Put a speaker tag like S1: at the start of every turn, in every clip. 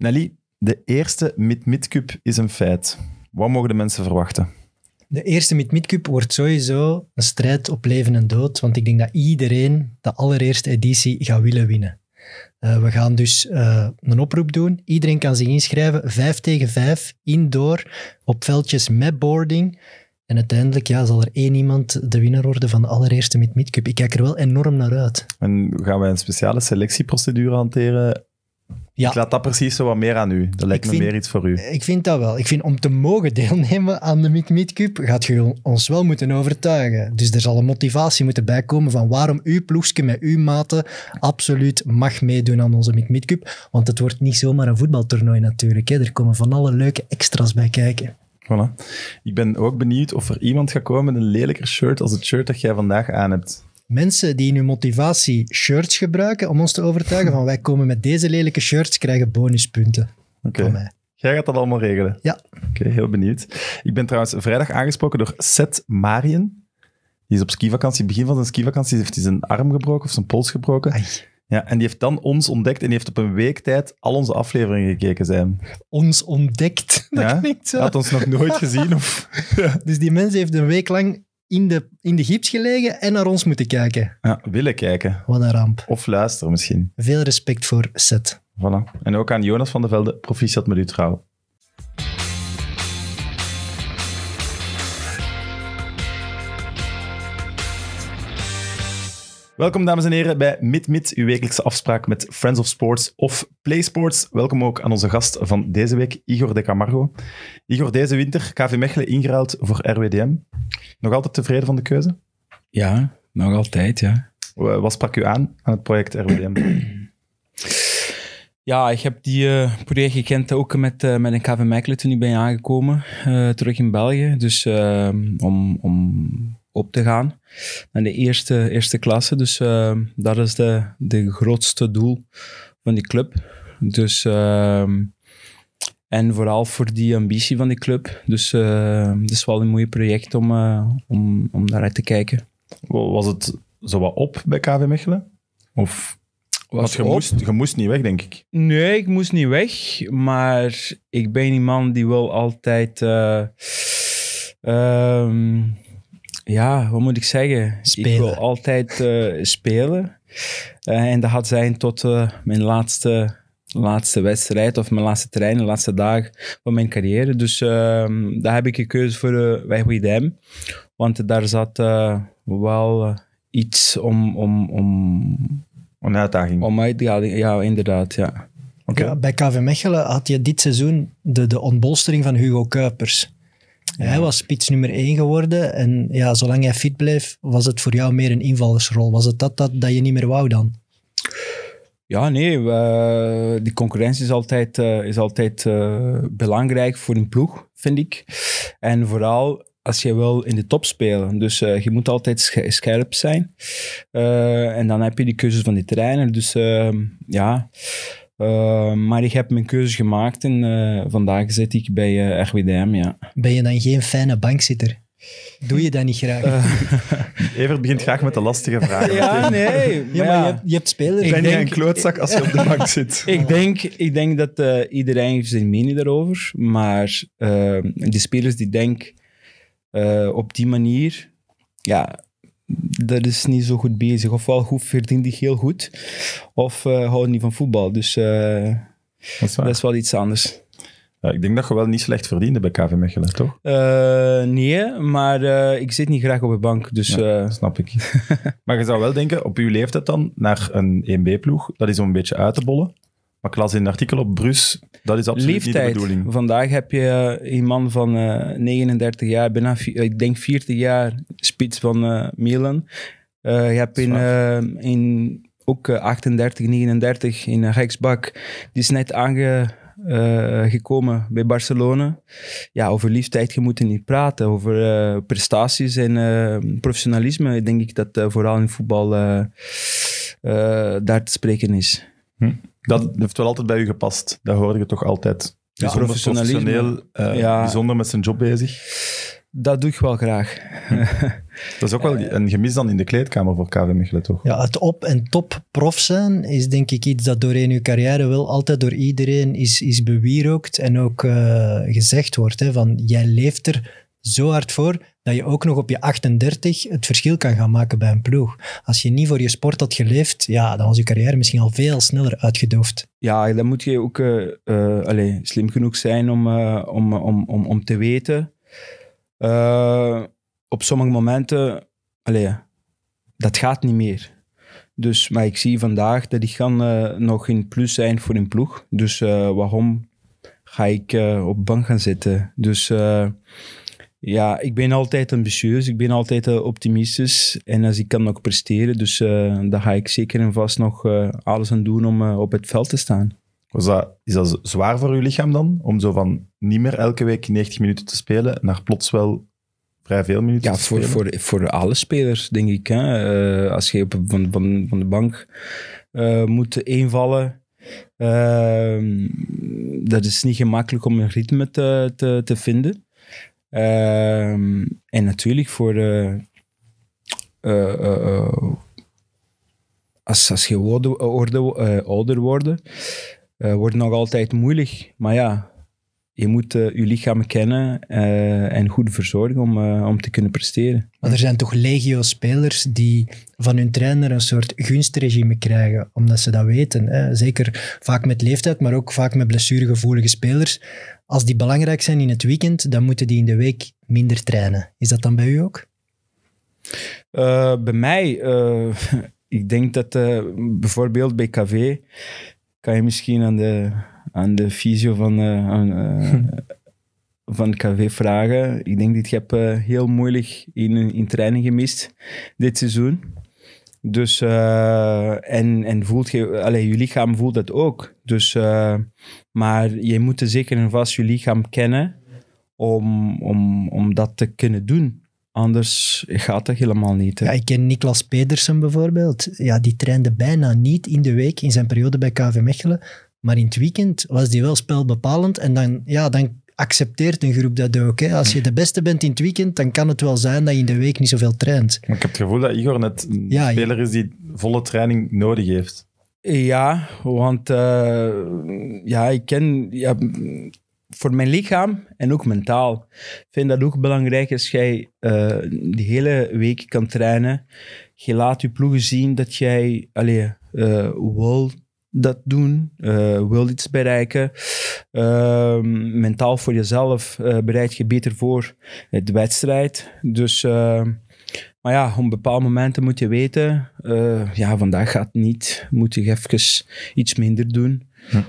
S1: Nelly, de eerste Mid-Mid-Cup is een feit. Wat mogen de mensen verwachten?
S2: De eerste Mid-Mid-Cup wordt sowieso een strijd op leven en dood, want ik denk dat iedereen de allereerste editie gaat willen winnen. We gaan dus een oproep doen. Iedereen kan zich inschrijven, 5 tegen 5, indoor, op veldjes met boarding. En uiteindelijk zal er 1 iemand de winnaar worden van de allereerste Mid-Mid-Cup. Ik kijk er wel enorm naar uit.
S1: En gaan wij een speciale selectieprocedure hanteren?
S2: Ja.
S1: Ik laat dat precies zo wat meer aan u. Dat lijkt me meer iets voor u.
S2: Ik vind dat wel. Ik vind om te mogen deelnemen aan de Mid-Mid-Cup gaat je ons wel moeten overtuigen. Dus er zal een motivatie moeten bijkomen van waarom uw ploegje met uw maten absoluut mag meedoen aan onze Mid-Mid-Cup. Want het wordt niet zomaar een voetbaltoernooi natuurlijk. Hè. Er komen van alle leuke extra's bij kijken.
S1: Voilà. Ik ben ook benieuwd of er iemand gaat komen met een lelijker shirt als het shirt dat jij vandaag aan hebt.
S2: Mensen die in hun motivatie shirts gebruiken om ons te overtuigen van wij komen met deze lelijke shirts, krijgen bonuspunten van mij.
S1: Jij gaat dat allemaal regelen?
S2: Ja.
S1: Oké, heel benieuwd. Ik ben trouwens vrijdag aangesproken door Seth Marien. Die is op skivakantie. Begin van zijn skivakantie heeft hij zijn arm gebroken of zijn pols gebroken.
S2: Ai.
S1: Ja, en die heeft dan ons ontdekt en die heeft op een week tijd al onze afleveringen gekeken zijn.
S2: Ons ontdekt. Dat klinkt zo.
S1: Hij had ons nog nooit gezien. Of...
S2: Dus die mens heeft een week lang in de gips gelegen en naar ons moeten kijken.
S1: Ja, willen kijken.
S2: Wat een ramp.
S1: Of luisteren misschien.
S2: Veel respect voor Seth.
S1: Voilà. En ook aan Jonas van de Velde, proficiat met uw trouw. Welkom, dames en heren, bij Mid-Mid, uw wekelijkse afspraak met Friends of Sports of Play Sports. Welkom ook aan onze gast van deze week, Igor de Camargo. Igor, deze winter KV Mechelen ingeruild voor RWDM. Nog altijd tevreden van de keuze?
S3: Ja, nog altijd, ja.
S1: Wat sprak u aan het project RWDM?
S3: Ja, ik heb die project gekend ook met een KV Mechelen toen ik ben aangekomen, terug in België. Dus om op te gaan naar de eerste klasse. Dus dat is de grootste doel van die club. Dus, en vooral voor die ambitie van die club. Dus het is wel een mooi project om naar uit te kijken.
S1: Was het zo wat op bij KV Mechelen? Of... Want je moest niet weg, denk ik.
S3: Nee, ik moest niet weg. Maar ik ben iemand die wil altijd... ja, wat moet ik zeggen?
S2: Spelen.
S3: Ik wil altijd spelen. En dat gaat zijn tot mijn laatste wedstrijd of mijn laatste trein, de laatste dagen van mijn carrière. Dus daar heb ik gekozen voor RWDM. Want daar zat wel iets om
S1: een uitdaging.
S3: Ja, inderdaad, ja.
S1: Okay.
S2: Ja, bij KV Mechelen had je dit seizoen de ontbolstering van Hugo Kuipers. Ja. Hij was spits nummer 1 geworden en ja, zolang hij fit bleef, was het voor jou meer een invallersrol. Was het dat je niet meer wou dan?
S3: Ja, nee. Die concurrentie is altijd belangrijk voor een ploeg, vind ik. En vooral als je wil in de top spelen. Dus je moet altijd scherp zijn. En dan heb je die keuzes van die trainer. Dus ja... maar ik heb mijn keuze gemaakt en vandaag zit ik bij RWDM, ja.
S2: Ben je dan geen fijne bankzitter? Doe je dat niet graag?
S1: Evert begint graag met de lastige vragen.
S3: Ja, nee.
S2: Maar je hebt spelers...
S1: Ik ben niet een klootzak als je op de bank zit.
S3: Ik denk dat iedereen heeft zijn mening daarover, maar die spelers die denken op die manier, ja... Dat is niet zo goed bezig. Ofwel verdient hij heel goed, of houdt niet van voetbal. Dus dat is wel iets anders.
S1: Ja, ik denk dat je wel niet slecht verdiende bij KV Mechelen, toch?
S3: Nee, maar ik zit niet graag op de bank. Dus,
S1: ja, snap ik. Maar je zou wel denken, op uw leeftijd dan, naar een 1B-ploeg, dat is om een beetje uit te bollen. Maar ik las in een artikel op Brus, dat is absoluut
S3: leeftijd.
S1: Niet de bedoeling.
S3: Vandaag heb je een man van 39 jaar, bijna, ik denk 40 jaar, spits van Milan. Je hebt ook 38, 39 in rechtsbak. Die is net gekomen bij Barcelona. Ja, over leeftijd, je moet er niet praten. Over prestaties en professionalisme, denk ik dat vooral in voetbal daar te spreken is.
S1: Dat heeft wel altijd bij u gepast. Dat hoorde je toch altijd. Bijzonder professioneel, bijzonder met zijn job bezig.
S3: Dat doe ik wel graag.
S1: Dat is ook wel een gemis dan in de kleedkamer voor KV Mechelen, toch?
S2: Ja, het op- en top prof zijn is denk ik iets dat doorheen uw carrière wel altijd door iedereen is bewierookt en ook gezegd wordt. Hè, van, jij leeft er zo hard voor dat je ook nog op je 38 het verschil kan gaan maken bij een ploeg. Als je niet voor je sport had geleefd, ja, dan was je carrière misschien al veel sneller uitgedoofd.
S3: Ja, dan moet je ook slim genoeg zijn om te weten. Op sommige momenten, dat gaat niet meer. Dus, maar ik zie vandaag dat die gaan nog in plus zijn voor een ploeg. Dus waarom ga ik op bank gaan zitten? Dus ja, ik ben altijd ambitieus, ik ben altijd optimistisch. En als ik kan nog presteren, dus dan ga ik zeker en vast nog alles aan doen om op het veld te staan.
S1: Is dat zwaar voor uw lichaam dan? Om zo van niet meer elke week 90 minuten te spelen, naar plots wel vrij veel minuten te spelen?
S3: Voor alle spelers, denk ik. Hè? Als je van de bank moet invallen, dat is niet gemakkelijk om een ritme te vinden. En natuurlijk voor als je ouder wordt, wordt het nog altijd moeilijk. Maar ja, je moet je lichaam kennen en goed verzorgen om te kunnen presteren.
S2: Maar er zijn toch legio-spelers die van hun trainer een soort gunstregime krijgen, omdat ze dat weten. Hè? Zeker vaak met leeftijd, maar ook vaak met blessuregevoelige spelers. Als die belangrijk zijn in het weekend, dan moeten die in de week minder trainen. Is dat dan bij u ook?
S3: Bij mij, ik denk dat bijvoorbeeld bij KV kan je misschien aan de fysio van KV vragen. Ik denk dat ik heb heel moeilijk in training gemist dit seizoen. Dus, en voelt je lichaam voelt dat ook. Dus, maar je moet zeker en vast je lichaam kennen om dat te kunnen doen. Anders gaat dat helemaal niet. Hè?
S2: Ja, ik ken Niklas Pedersen bijvoorbeeld. Ja, die trainde bijna niet in de week in zijn periode bij KV Mechelen. Maar in het weekend was die wel spelbepalend. En dan accepteert een groep dat ook. Hè. Als je de beste bent in het weekend, dan kan het wel zijn dat je in de week niet zoveel traint.
S1: Maar ik heb het gevoel dat Igor net een speler is die volle training nodig heeft.
S3: Ja, want ik ken... Ja, voor mijn lichaam en ook mentaal. Ik vind dat ook belangrijk als jij de hele week kan trainen. Je laat je ploegen zien dat jij wil dat doen, wil iets bereiken. Mentaal voor jezelf bereid je beter voor de wedstrijd. Dus, maar ja, op bepaalde momenten moet je weten, vandaag gaat het niet. Moet je even iets minder doen.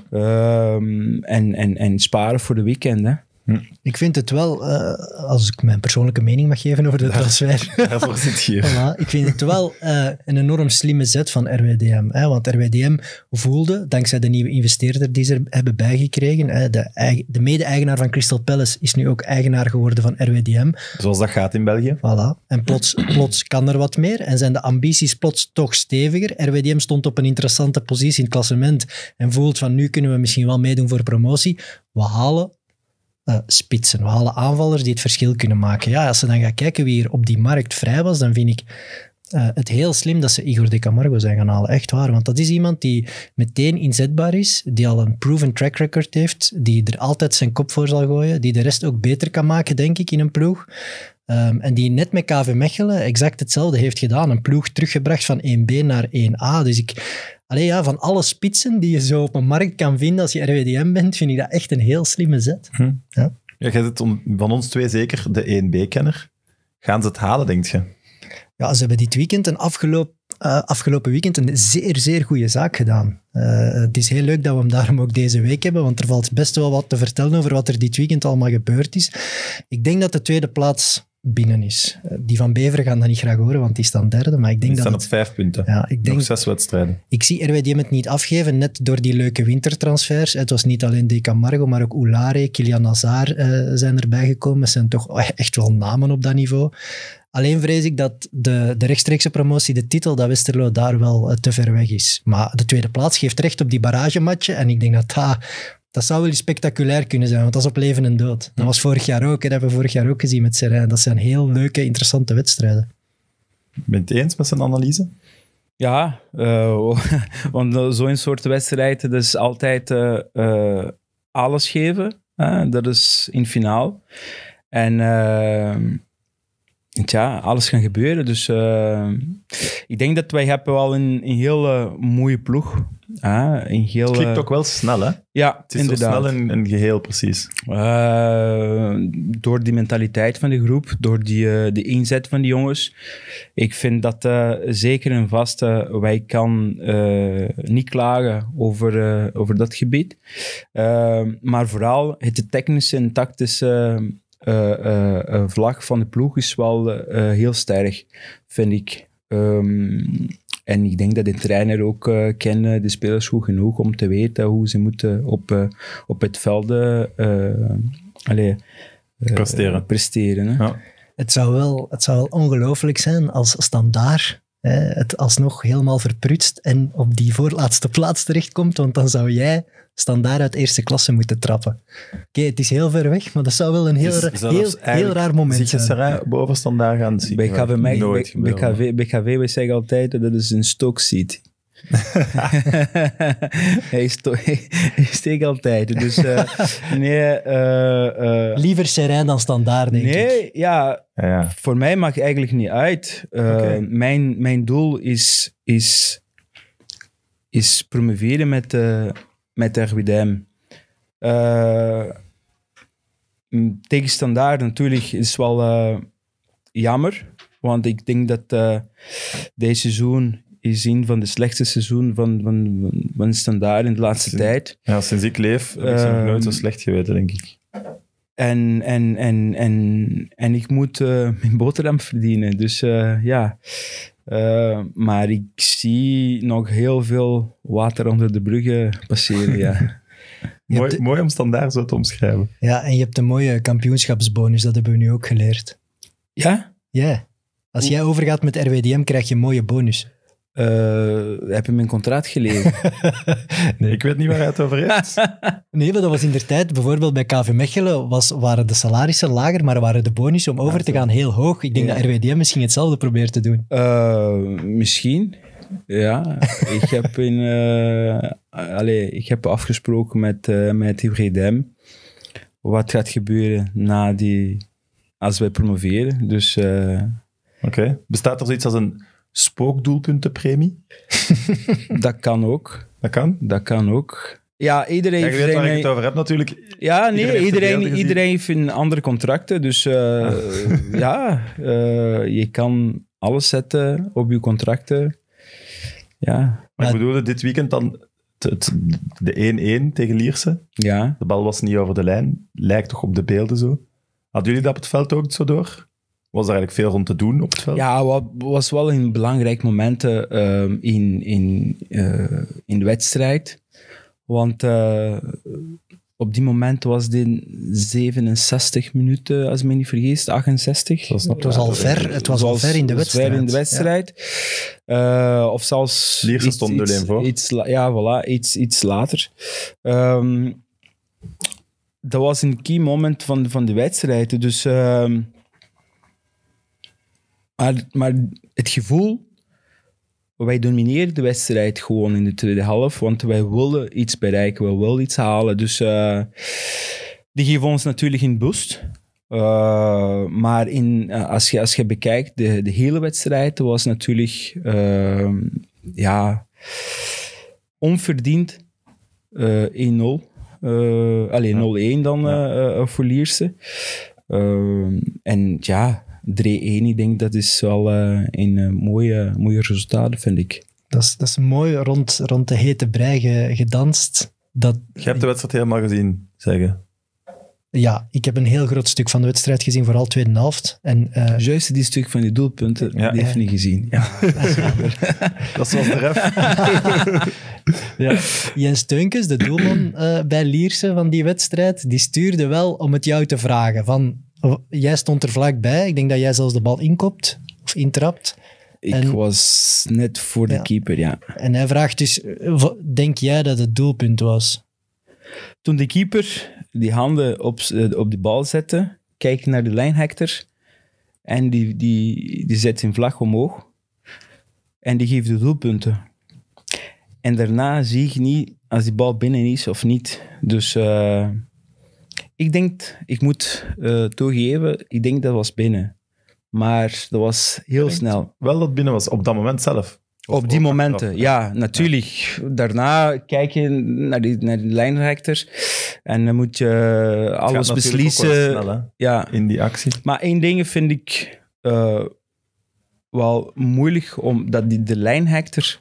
S3: En sparen voor de weekend, hè.
S2: Ik vind het wel, als ik mijn persoonlijke mening mag geven over de transfer.
S1: Daarvoor zit je hier.
S2: Voilà, ik vind het wel een enorm slimme zet van RWDM. Hè, want RWDM voelde, dankzij de nieuwe investeerder die ze hebben bijgekregen, de mede-eigenaar van Crystal Palace is nu ook eigenaar geworden van RWDM.
S1: Zoals dat gaat in België.
S2: Voilà. En plots kan er wat meer en zijn de ambities plots toch steviger. RWDM stond op een interessante positie in het klassement en voelt van nu kunnen we misschien wel meedoen voor promotie. We halen spitsen. We halen aanvallers die het verschil kunnen maken. Ja, als ze dan gaan kijken wie er op die markt vrij was, dan vind ik het heel slim dat ze Igor de Camargo zijn gaan halen. Echt waar. Want dat is iemand die meteen inzetbaar is, die al een proven track record heeft, die er altijd zijn kop voor zal gooien, die de rest ook beter kan maken, denk ik, in een ploeg. En die net met KV Mechelen exact hetzelfde heeft gedaan. Een ploeg teruggebracht van 1B naar 1A. Dus van alle spitsen die je zo op een markt kan vinden als je RWDM bent, vind ik dat echt een heel slimme zet. Ja.
S1: Ja, jij zit van ons twee zeker de 1B-kenner. Gaan ze het halen, denk je?
S2: Ja, ze hebben dit weekend afgelopen weekend een zeer, zeer goede zaak gedaan. Het is heel leuk dat we hem daarom ook deze week hebben, want er valt best wel wat te vertellen over wat er dit weekend allemaal gebeurd is. Ik denk dat de tweede plaats binnen is. Die van Beveren gaan dat niet graag horen, want die staan derde. Maar ik denk
S1: die staan
S2: dat
S1: op 5 punten.
S2: Ja,
S1: nog 6 wedstrijden.
S2: Ik zie RWDM het niet afgeven, net door die leuke wintertransfers. Het was niet alleen De Camargo, maar ook Oulare, Kylian Nazar zijn erbij gekomen. Het zijn toch echt wel namen op dat niveau. Alleen vrees ik dat de rechtstreekse promotie, de titel, dat Westerlo daar wel te ver weg is. Maar de tweede plaats geeft recht op die barragematchen. En ik denk dat Dat zou wel eens spectaculair kunnen zijn, want dat is op leven en dood. Dat was vorig jaar ook, dat hebben we vorig jaar ook gezien met Seraing. Dat zijn heel leuke, interessante wedstrijden.
S1: Ben je het eens met zijn analyse?
S3: Ja, want zo'n soort wedstrijd, dat is altijd alles geven. Dat is in finaal. En alles kan gebeuren. Dus ik denk dat wij hebben wel een hele mooie ploeg.
S1: Het klikt ook wel snel, hè?
S3: Ja,
S1: het is
S3: inderdaad.
S1: zo snel een geheel, precies.
S3: Door die mentaliteit van de groep, door de inzet van die jongens. Ik vind dat zeker en vast, wij kan niet klagen over dat gebied. Maar vooral het technische en tactische vlag van de ploeg is wel heel sterk, vind ik. En ik denk dat de trainer ook kent de spelers goed genoeg om te weten hoe ze moeten op het veld presteren. Hè?
S1: Ja.
S2: Het zou wel ongelooflijk zijn als Standaard het alsnog helemaal verprutst en op die voorlaatste plaats terechtkomt, want dan zou jij Standaard uit eerste klasse moeten trappen. Oké, het is heel ver weg, maar dat zou wel een heel raar moment zijn.
S1: Seraing boven Standaard gaan zien.
S3: Bij BKV, we zeggen altijd dat is een Stoke City. hij steekt altijd. Dus
S2: liever Seraing dan Standaard, denk ik.
S3: Nee, ja. Voor mij maakt het eigenlijk niet uit. Mijn doel is promoveren met RWDM. Tegen Standaard natuurlijk is wel jammer, want ik denk dat deze seizoen is een van de slechtste seizoenen van Standaard in de laatste tijd.
S1: Ja, sinds ik leef heb ik ze nog nooit zo slecht geweten, denk ik.
S3: En ik moet mijn boterham verdienen, dus maar ik zie nog heel veel water onder de bruggen passeren, ja.
S1: Mooi om Standaard zo te omschrijven.
S2: Ja, en je hebt een mooie kampioenschapsbonus, dat hebben we nu ook geleerd.
S3: Ja?
S2: Ja. Als jij overgaat met RWDM, krijg je een mooie bonus.
S3: Heb je mijn contract gelezen?
S1: Nee. Ik weet niet waar hij het over heeft.
S2: Nee, maar dat was in der tijd, bijvoorbeeld bij KV Mechelen, waren de salarissen lager, maar waren de bonussen om over te gaan heel hoog. Ik denk dat RWDM misschien hetzelfde probeert te doen.
S3: Misschien. Ja, ik heb afgesproken met RWDM wat gaat gebeuren als wij promoveren. Dus,
S1: Oké. Bestaat er zoiets als een spookdoelpuntenpremie?
S3: Dat kan ook.
S1: Dat kan
S3: ook. Ja, iedereen...
S1: Ja, je weet waar ik het over heb natuurlijk.
S3: Ja, nee, iedereen heeft een andere contracten. Dus je kan alles zetten op je contracten. Ja.
S1: Maar ik bedoelde dit weekend dan de 1-1 tegen Lierse.
S3: Ja.
S1: De bal was niet over de lijn. Lijkt toch op de beelden zo. Hadden jullie dat op het veld ook zo door? Was er eigenlijk veel rond te doen op het veld?
S3: Ja, was wel een belangrijk moment in de wedstrijd. Want op die moment was het 67 minuten, als ik me niet vergis, 68.
S2: Het was al ver in de wedstrijd.
S3: Ver in de wedstrijd. Ja. Of zelfs...
S1: Lierse stond 0-1 voor.
S3: Iets later. Dat was een key moment van de wedstrijd. Dus... Maar het gevoel, wij domineren de wedstrijd gewoon in de tweede helft, want wij willen iets bereiken, we willen iets halen. Dus die geven ons natuurlijk een boost. Maar als je bekijkt, de hele wedstrijd was natuurlijk onverdiend 1-0. 0-1 dan voor Lierse. En ja... 3-1, ik denk dat is wel een mooie resultaat, vind ik.
S2: Dat is mooi rond de hete brei gedanst.
S1: Je hebt de wedstrijd helemaal gezien, zeggen.
S2: Ja, ik heb een heel groot stuk van de wedstrijd gezien, vooral tweede helft.
S3: Juist die stuk van die doelpunten, die heeft niet gezien. Ja.
S1: Dat was de ref.
S2: Ja. Jens Teunkes, de doelman bij Lierse van die wedstrijd, die stuurde wel om het jou te vragen. Jij stond er vlakbij. Ik denk dat jij zelfs de bal inkopt of intrapt.
S3: Ik was net voor de keeper, ja.
S2: En hij vraagt dus, denk jij dat het doelpunt was?
S3: Toen de keeper die handen op de bal zette, kijkt naar de lijnhector en die zet zijn vlag omhoog en die geeft de doelpunten. En daarna zie ik niet als die bal binnen is of niet. Dus ik denk, ik moet toegeven, ik denk dat was binnen. Maar dat was heel snel.
S1: Wel dat binnen was, op dat moment zelf.
S3: Op die momenten, ja, natuurlijk. Ja. Daarna kijk je naar de lijnrechter en dan moet je alles beslissen.
S1: Snel, ja. In die actie.
S3: Maar één ding vind ik wel moeilijk, omdat de lijnrechter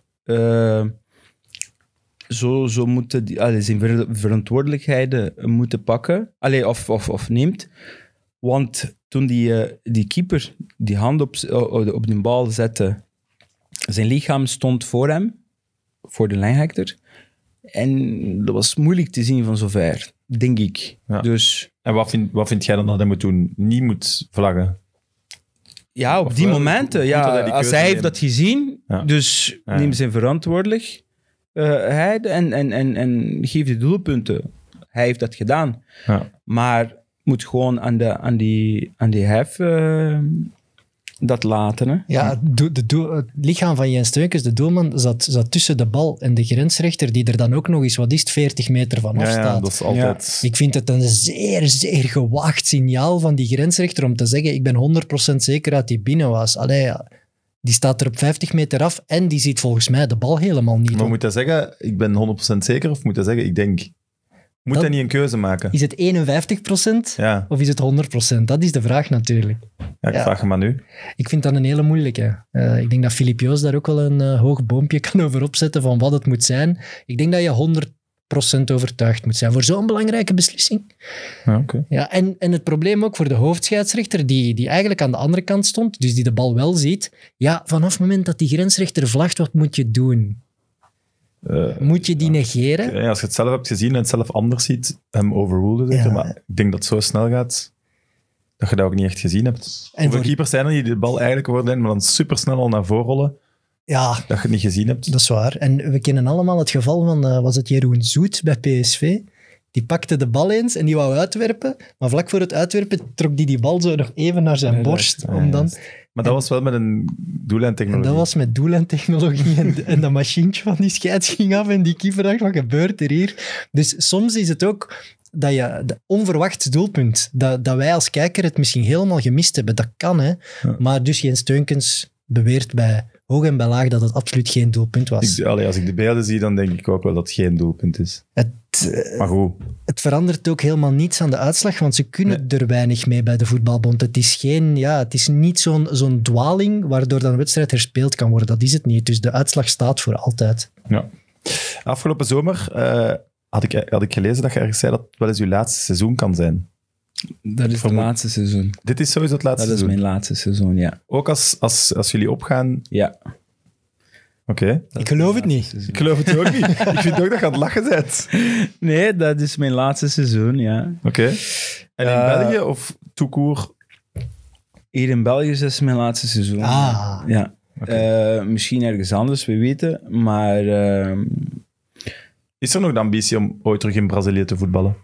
S3: zo moeten zijn verantwoordelijkheden moeten pakken. Of neemt. Want toen die keeper die hand op de bal zette, zijn lichaam stond voor hem, voor de lijnhector. En dat was moeilijk te zien van zover, denk ik.
S1: Ja.
S3: Dus,
S1: en wat vind jij dan dat hij moet doen? Niet moet vlaggen?
S3: Ja, op die momenten. Ja, als hij heeft dat gezien, dus neemt zijn verantwoordelijkheid en geeft de doelpunten. Hij heeft dat gedaan.
S1: Ja.
S3: Maar moet gewoon aan die hef dat laten. Hè?
S2: Ja, het lichaam van Jens Steunkens, de doelman, zat tussen de bal en de grensrechter, die er dan ook nog eens, 40 meter vanaf staat.
S1: Ja, dat is altijd...
S2: Ik vind het een zeer, zeer gewaagd signaal van die grensrechter om te zeggen, ik ben 100% zeker dat hij binnen was. Die staat er op 50 meter af en die ziet volgens mij de bal helemaal niet.
S1: Maar moet hij zeggen, ik ben 100% zeker, of moet hij zeggen, ik denk... Moet hij niet een keuze maken?
S2: Is het 51% of is het 100%? Dat is de vraag natuurlijk.
S1: Ja, ik vraag hem maar nu.
S2: Ik vind dat een hele moeilijke. Ik denk dat Filip Joos daar ook wel een hoog boompje kan over opzetten van wat het moet zijn. Ik denk dat je 100% overtuigd moet zijn voor zo'n belangrijke beslissing.
S1: Ja, okay.
S2: Ja, en het probleem ook voor de hoofdscheidsrechter, die eigenlijk aan de andere kant stond, dus die de bal wel ziet. Ja, vanaf het moment dat die grensrechter vlagt, wat moet je doen? Moet je die negeren?
S1: Ja, als je het zelf hebt gezien en het zelf anders ziet, hem overruleden zeker. Maar ik denk dat het zo snel gaat, dat je dat ook niet echt gezien hebt. En hoeveel keepers zijn er die de bal eigenlijk worden, maar dan supersnel al naar voren rollen, dat je het niet gezien hebt?
S2: Dat is waar. En we kennen allemaal het geval van, was het Jeroen Zoet bij PSV? Die pakte de bal eens en die wou uitwerpen, maar vlak voor het uitwerpen trok die bal zo nog even naar zijn borst.
S1: Maar dat was wel met een doellijntechnologie.
S2: Dat was met doellijntechnologie en dat machientje van die scheids ging af en die keeper dacht, wat gebeurt er hier? Dus soms is het ook dat je onverwacht doelpunt, dat wij als kijker het misschien helemaal gemist hebben. Dat kan, hè. Ja. Maar dus Jens Steunkens beweert bij hoog en bij laag dat het absoluut geen doelpunt was.
S1: Als ik de beelden zie, dan denk ik ook wel dat het geen doelpunt is. Maar goed.
S2: Het verandert ook helemaal niets aan de uitslag, want ze kunnen er weinig mee bij de voetbalbond. Het is niet zo'n dwaling waardoor dan een wedstrijd herspeeld kan worden. Dat is het niet. Dus de uitslag staat voor altijd.
S1: Ja. Afgelopen zomer had ik gelezen dat je ergens zei dat het wel eens uw laatste seizoen kan zijn.
S3: Dat is het laatste seizoen.
S1: Dit is sowieso het laatste seizoen?
S3: Dat is mijn laatste seizoen, ja.
S1: Ook als jullie opgaan?
S3: Ja.
S1: Oké.
S2: Ik geloof het niet.
S1: Ik geloof het ook niet. Ik vind ook dat je aan het lachen bent.
S3: Nee, dat is mijn laatste seizoen, ja.
S1: Oké. En in België of toekoer?
S3: Hier in België is het mijn laatste seizoen. Ja. Okay. Misschien ergens anders, we weten. Maar...
S1: Is er nog de ambitie om ooit terug in Brazilië te voetballen?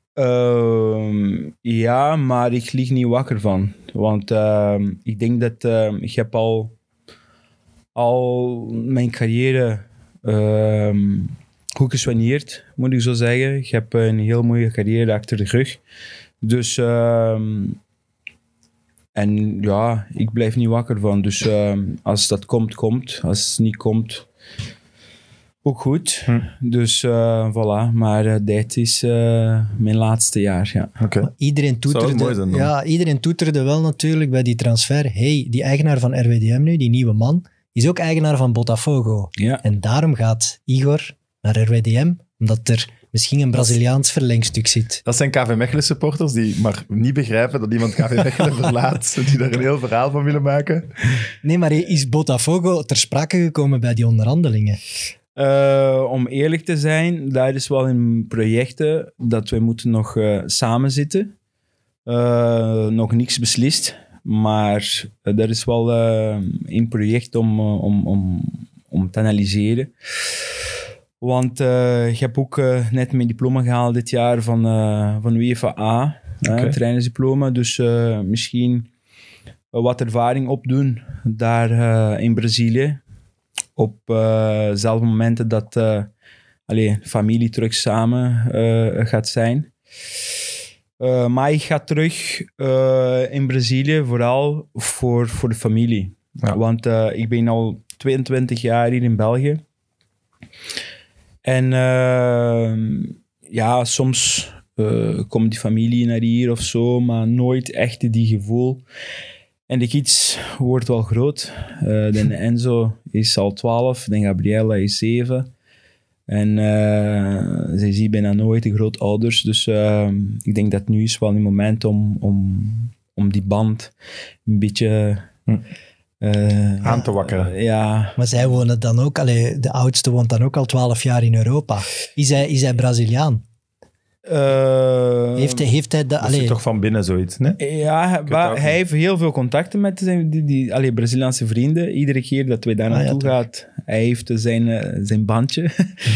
S3: Ja, maar ik lig niet wakker van. Want ik denk dat ik heb al mijn carrière goed gesoigneerd, moet ik zo zeggen. Ik heb een heel mooie carrière achter de rug. Dus, en ja, ik blijf niet wakker van. Dus als dat komt, komt. Als het niet komt, ook goed. Dus voilà. Maar dit is mijn laatste jaar, ja.
S1: Okay.
S2: Iedereen toeterde wel natuurlijk bij die transfer. Hey, die eigenaar van RWDM nu, die nieuwe man, is ook eigenaar van Botafogo.
S3: Ja.
S2: En daarom gaat Igor naar RWDM, omdat er misschien een Braziliaans verlengstuk zit.
S1: Dat zijn KV Mechelen supporters die maar niet begrijpen dat iemand KV Mechelen verlaat, die daar een heel verhaal van willen maken.
S2: Nee, maar is Botafogo ter sprake gekomen bij die onderhandelingen?
S3: Om eerlijk te zijn, dat is wel in projecten dat we moeten nog samen zitten. Nog niks beslist. Maar dat is wel een project om te analyseren. Want ik heb ook net mijn diploma gehaald dit jaar van UEFA A, trainersdiploma. Dus misschien wat ervaring opdoen daar in Brazilië. Op dezelfde momenten dat familie terug samen gaat zijn. Maar ik ga terug in Brazilië vooral voor de familie. Ja. Want ik ben al 22 jaar hier in België. En soms komt die familie naar hier of zo, maar nooit echt die gevoel. En de kids wordt wel groot. De Enzo is al 12, de Gabriella is 7. En zij zien bijna nooit de grootouders. Dus ik denk dat nu is wel een moment om die band een beetje...
S1: aan te wakkeren.
S3: Ja.
S2: Maar zij wonen dan ook... de oudste woont dan ook al 12 jaar in Europa. Is hij Braziliaan? Heeft hij
S1: dat is toch van binnen zoiets, ne?
S3: Ja, hij heeft heel veel contacten met die Braziliaanse vrienden. Iedere keer dat wij daar naartoe gaat, hij heeft zijn bandje.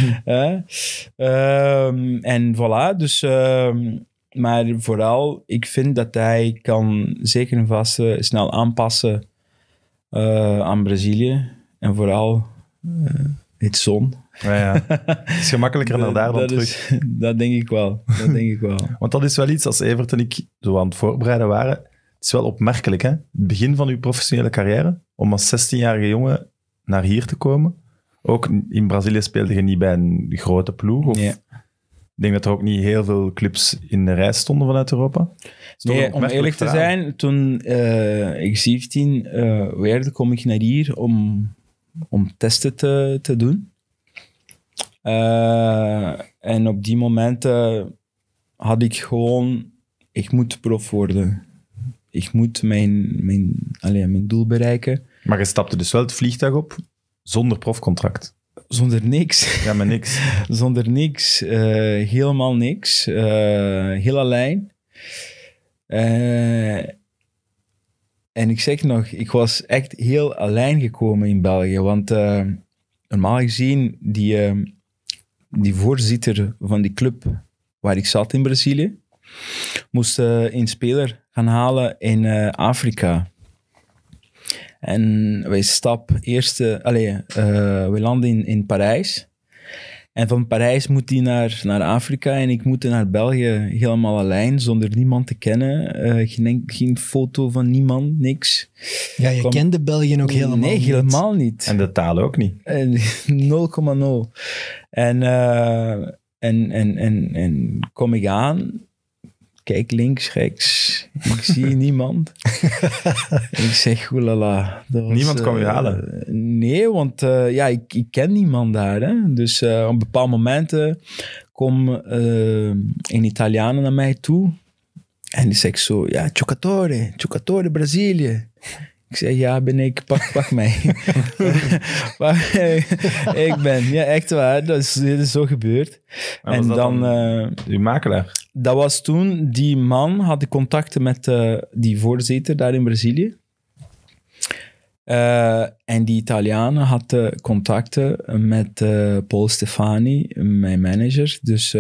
S3: En voilà, dus... maar vooral, ik vind dat hij kan zeker en vast snel aanpassen aan Brazilië. En vooral het zon.
S1: Ja. Het is gemakkelijker naar daar dan terug.
S3: Dat denk ik wel.
S1: Want dat is wel iets, als Evert en ik zo aan het voorbereiden waren, het is wel opmerkelijk, hè? Het begin van uw professionele carrière, om als 16-jarige jongen naar hier te komen. Ook in Brazilië speelde je niet bij een grote ploeg. Of...
S3: Nee.
S1: Ik denk dat er ook niet heel veel clubs in de rij stonden vanuit Europa.
S3: Nee, om eerlijk te zijn, toen ik 17 werd, kom ik naar hier om testen te doen. En op die momenten had ik gewoon... Ik moet prof worden. Ik moet mijn doel bereiken.
S1: Maar je stapte dus wel het vliegtuig op zonder profcontract?
S3: Zonder niks.
S1: Ja, maar niks.
S3: Zonder niks. Helemaal niks. Heel alleen. En ik zeg nog, ik was echt heel alleen gekomen in België. Want normaal gezien, die voorzitter van die club waar ik zat in Brazilië, moest een speler gaan halen in Afrika. En wij we landen in Parijs. En van Parijs moet hij naar Afrika en ik moet naar België helemaal alleen, zonder niemand te kennen. Geen foto van niemand, niks.
S2: Ja, je kende België ook helemaal niet.
S3: Nee, helemaal niet.
S1: En de taal ook niet.
S3: 0,0. En kom ik aan, kijk links, rechts, ik zie niemand. Ik zeg, oelala.
S1: Niemand kwam je halen?
S3: Nee, want ik ken niemand daar. Hè? Dus op bepaalde momenten komen een Italiaan naar mij toe. En die zegt zo, ja, Giocatore, Brazilië. Ik zeg, ja, ben ik, pak mij. Maar ik ben, ja, echt waar, dit is zo gebeurd.
S1: Maar en dan uw makelaar?
S3: Dat was toen, die man had contacten met die voorzitter daar in Brazilië. En die Italianen hadden contacten met Paul Stefani, mijn manager. Dus,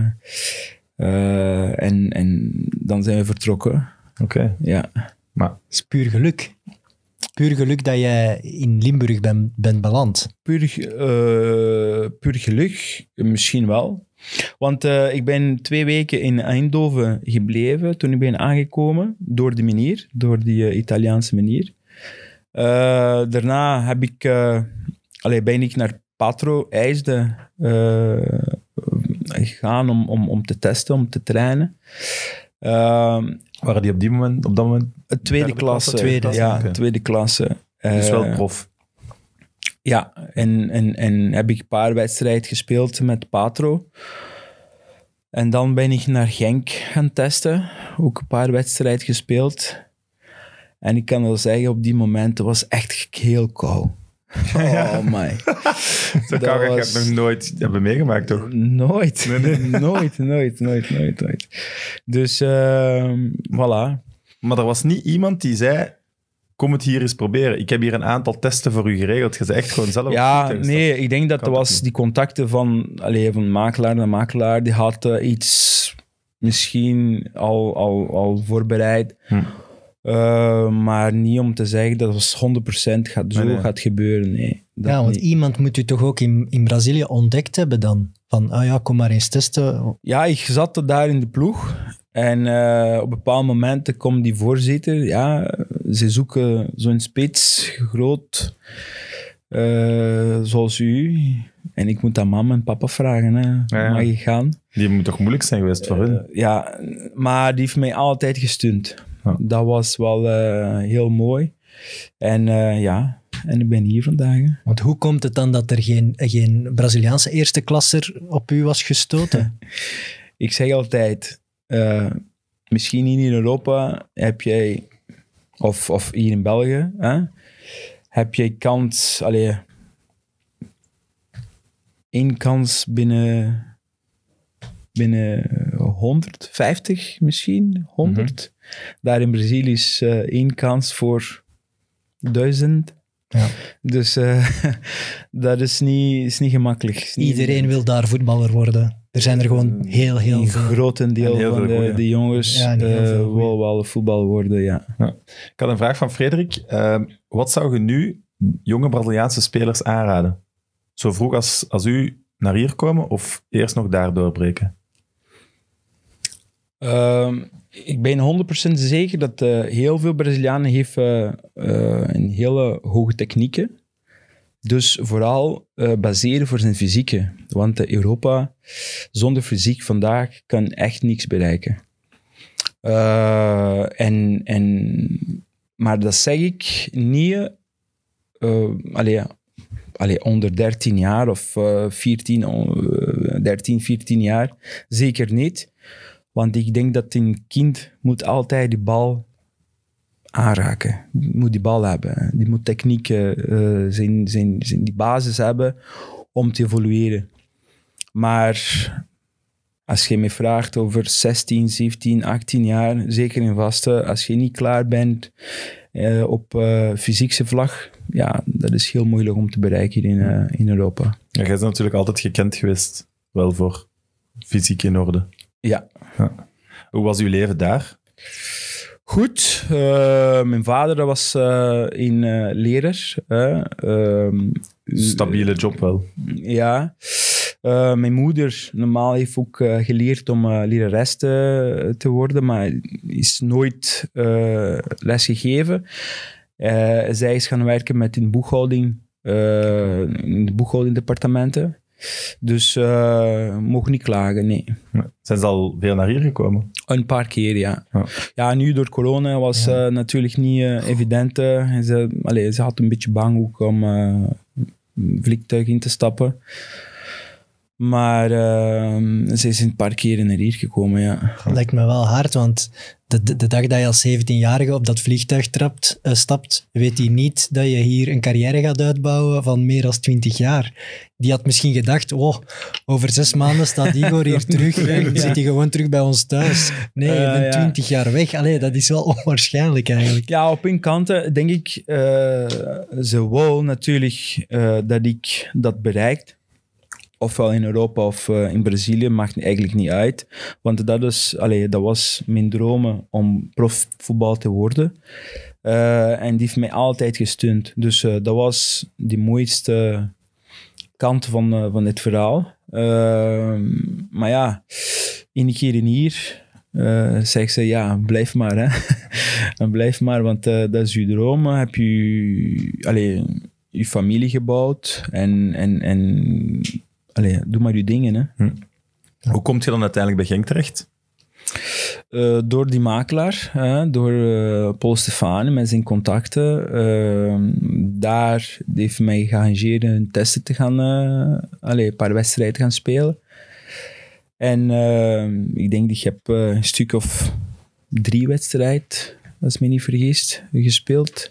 S3: en dan zijn we vertrokken.
S1: Oké.
S3: Ja.
S2: Maar het is puur geluk. Puur geluk dat jij in Limburg bent beland.
S3: Puur geluk, misschien wel. Want ik ben 2 weken in Eindhoven gebleven toen ik ben aangekomen door die Italiaanse meneer. Daarna ben ik naar Patro IJsde gegaan om te testen, om te trainen.
S1: Waren die op dat moment?
S3: Tweede klasse. Tweede klasse.
S1: Dus wel prof.
S3: Ja, en heb ik een paar wedstrijden gespeeld met Patro. En dan ben ik naar Genk gaan testen. Ook een paar wedstrijden gespeeld. En ik kan wel zeggen, op die momenten was echt heel koud. Oh my.
S1: Zo koud heb ik nog nooit hebben meegemaakt, toch?
S3: Nooit. Nooit. Dus, voilà.
S1: Maar er was niet iemand die zei, kom het hier eens proberen. Ik heb hier een aantal testen voor u geregeld. Je bent echt gewoon zelf...
S3: Ja, nee, ik denk dat
S1: Kan
S3: er was
S1: dat niet.
S3: die contacten van makelaar naar makelaar, die had iets misschien al voorbereid. Maar niet om te zeggen dat het 100% gaat gebeuren. Nee, dat
S2: Ja, want
S3: niet.
S2: iemand moet u toch ook in Brazilië ontdekt hebben dan? Van, kom maar eens testen.
S3: Ja, ik zat daar in de ploeg. En op bepaalde momenten komt die voorzitter. Ja, ze zoeken zo'n spits, groot, zoals u. En ik moet aan mama en papa vragen. Hè.
S1: Ja.
S3: Mag ik gaan?
S1: Die moet toch moeilijk zijn geweest voor hun?
S3: Ja, maar die heeft mij altijd gesteund.
S1: Ja.
S3: Dat was wel heel mooi. En en ik ben hier vandaag. Hè.
S2: Want hoe komt het dan dat er geen Braziliaanse eerste klasser op u was gestoten?
S3: Ik zeg altijd, misschien niet in Europa heb jij, of hier in België, heb jij kans, één kans binnen 150 misschien, 100. Daar in Brazilië is één kans voor 1000.
S2: Ja.
S3: Dus dat is niet gemakkelijk. Is niet
S2: Iedereen
S3: evident.
S2: wil daar voetballer worden. Er zijn er gewoon heel
S3: Een
S2: veel.
S3: grotendeel
S1: En heel
S3: van
S1: veel goeie.
S3: de jongens
S2: Ja, en heel veel goeie.
S3: wil wel voetbal worden, ja.
S1: Ik had een vraag van Frederik. Wat zou je nu jonge Braziliaanse spelers aanraden? Zo vroeg als u naar hier komen of eerst nog daar doorbreken?
S3: Ik ben 100% zeker dat heel veel Brazilianen heeft een hele hoge technieken. Dus vooral baseren voor zijn fysieke. Want Europa zonder fysiek vandaag kan echt niks bereiken. Maar dat zeg ik niet onder 13 jaar of 13, 14 jaar. Zeker niet. Want ik denk dat een kind moet altijd die bal aanraken. Moet die bal hebben. Die moet techniek, die basis hebben om te evolueren. Maar als je me vraagt over 16, 17, 18 jaar, zeker in vaste, als je niet klaar bent op fysiekse vlak, ja, dat is heel moeilijk om te bereiken in Europa.
S1: Ja, jij bent natuurlijk altijd gekend geweest, wel voor fysiek in orde.
S3: Ja.
S1: Hoe was uw leven daar?
S3: Goed. Mijn vader was een leraar.
S1: Stabiele job wel.
S3: Ja. Mijn moeder normaal heeft ook geleerd om lerares te worden, maar is nooit les gegeven. Zij is gaan werken met in boekhouding, in de boekhoudingdepartementen. Dus mogen niet klagen, nee.
S1: Zijn ze al veel naar hier gekomen?
S3: Een paar keer, ja.
S1: Ja.
S3: Ja, nu door corona was natuurlijk niet evident. En ze had een beetje bang ook om een vliegtuig in te stappen. Maar ze is een paar keer naar hier gekomen, ja.
S2: Dat lijkt me wel hard, want de dag dat je als 17-jarige op dat vliegtuig stapt, weet hij niet dat je hier een carrière gaat uitbouwen van meer dan 20 jaar. Die had misschien gedacht, over 6 maanden staat Igor hier terug en zit hij gewoon terug bij ons thuis. Nee, je bent 20 jaar weg. Allee, dat is wel onwaarschijnlijk eigenlijk.
S3: Ja, op een kant denk ik, ze wou natuurlijk dat ik dat bereikt. Ofwel in Europa of in Brazilië, maakt eigenlijk niet uit. Want dat was mijn dromen om profvoetbal te worden. En die heeft mij altijd gesteund. Dus dat was de mooiste kant van het verhaal. Maar ja, een keer in hier zegt ze, ja, blijf maar. Hè. Blijf maar, want dat is uw droom. Heb je je familie gebouwd en doe maar je dingen. Hè.
S1: Hoe kom je dan uiteindelijk bij Genk terecht?
S3: Door die makelaar, door Paul Stefani met zijn contacten. Daar heeft mij gearrangeerd een testen te gaan, een paar wedstrijden gaan spelen. En ik denk dat ik heb een stuk of 3 wedstrijden, als ik me niet vergis, gespeeld.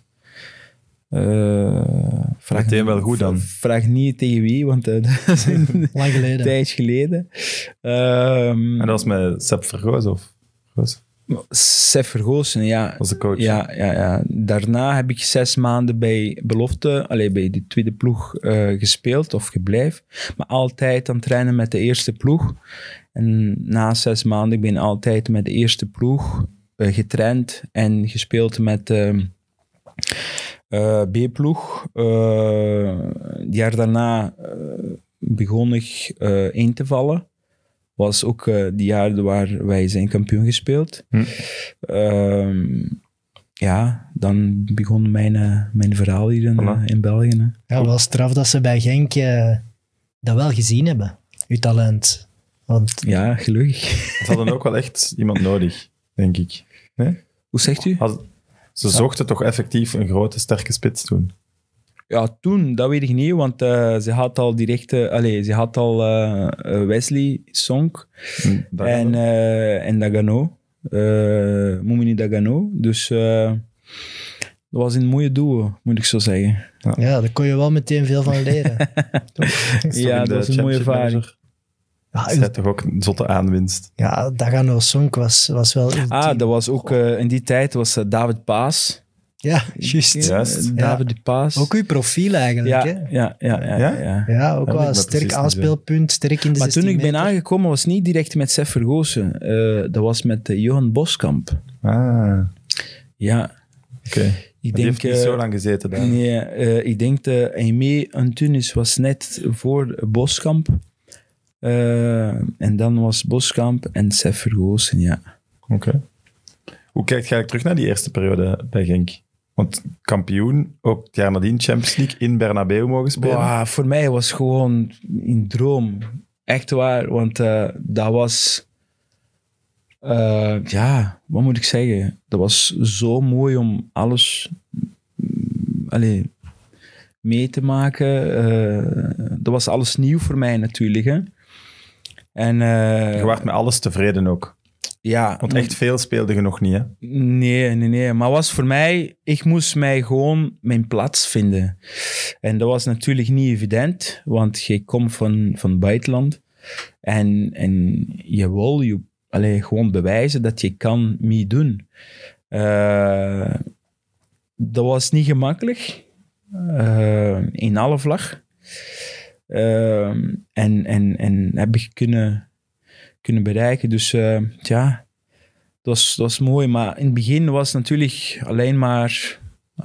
S1: Meteen wel goed dan.
S3: Vraag niet tegen wie, want dat is een
S2: Lang geleden.
S3: tijd geleden.
S1: En dat was met Sepp Vergoes of?
S3: Sef Vergoosen, ja.
S1: Als de coach.
S3: Ja. Daarna heb ik 6 maanden bij Belofte, bij de tweede ploeg gespeeld of gebleven. Maar altijd aan het trainen met de eerste ploeg. En na 6 maanden ben ik altijd met de eerste ploeg getraind en gespeeld met B-ploeg. Het jaar daarna begon ik in te vallen. Was ook die jaren waar wij zijn kampioen gespeeld. Dan begon mijn verhaal hier in België. Hè.
S2: Ja, wel straf dat ze bij Genk dat wel gezien hebben. Uw talent. Want...
S3: Ja, gelukkig.
S1: Ze hadden ook wel echt iemand nodig, denk ik. Nee?
S3: Hoe zegt u?
S1: Ze zochten toch effectief een grote, sterke spits toen.
S3: Ja, toen, dat weet ik niet, want ze had al direct... Wesley Sonk en Dagano. Moumini Dagano. Dus dat was een mooie duo, moet ik zo zeggen.
S2: Ja, daar kon je wel meteen veel van leren.
S3: Ja, dat was een mooie ervaring.
S1: Dat is toch ook een zotte aanwinst.
S2: Ja, Dagano Sonk was wel...
S3: dat was ook... in die tijd was David Paas.
S2: Ja, juist.
S3: David de Paas.
S2: Ook uw profiel eigenlijk, hè?
S3: Ja,
S2: ook wel een sterk aanspeelpunt, sterk in de 16
S3: Maar toen ik ben
S2: meter.
S3: aangekomen, was niet direct met Sef Vergoosen. Dat was met Johan Boskamp. Ja.
S1: Oké. Die heeft niet zo lang gezeten daar.
S3: Nee, ik denk dat Aimé Antunes was net voor Boskamp. En dan was Boskamp en Sef Vergoosen, ja.
S1: Oké. Hoe kijk je eigenlijk terug naar die eerste periode bij Genk? Want kampioen, ook het jaar nadien Champions League in Bernabeu mogen spelen.
S3: Wow, voor mij was het gewoon een droom. Echt waar, want dat was... wat moet ik zeggen? Dat was zo mooi om alles mee te maken. Dat was alles nieuw voor mij natuurlijk. Hè? En,
S1: je waart met alles tevreden ook.
S3: Ja.
S1: Want echt veel speelde je nog niet, hè?
S3: Nee. Maar was voor mij... Ik moest mij gewoon mijn plaats vinden. En dat was natuurlijk niet evident, want je komt van het buitenland. En je wil gewoon bewijzen dat je kan meedoen. Dat was niet gemakkelijk. In alle vlag. En heb ik kunnen bereiken. Dus dat was mooi. Maar in het begin was het natuurlijk alleen maar...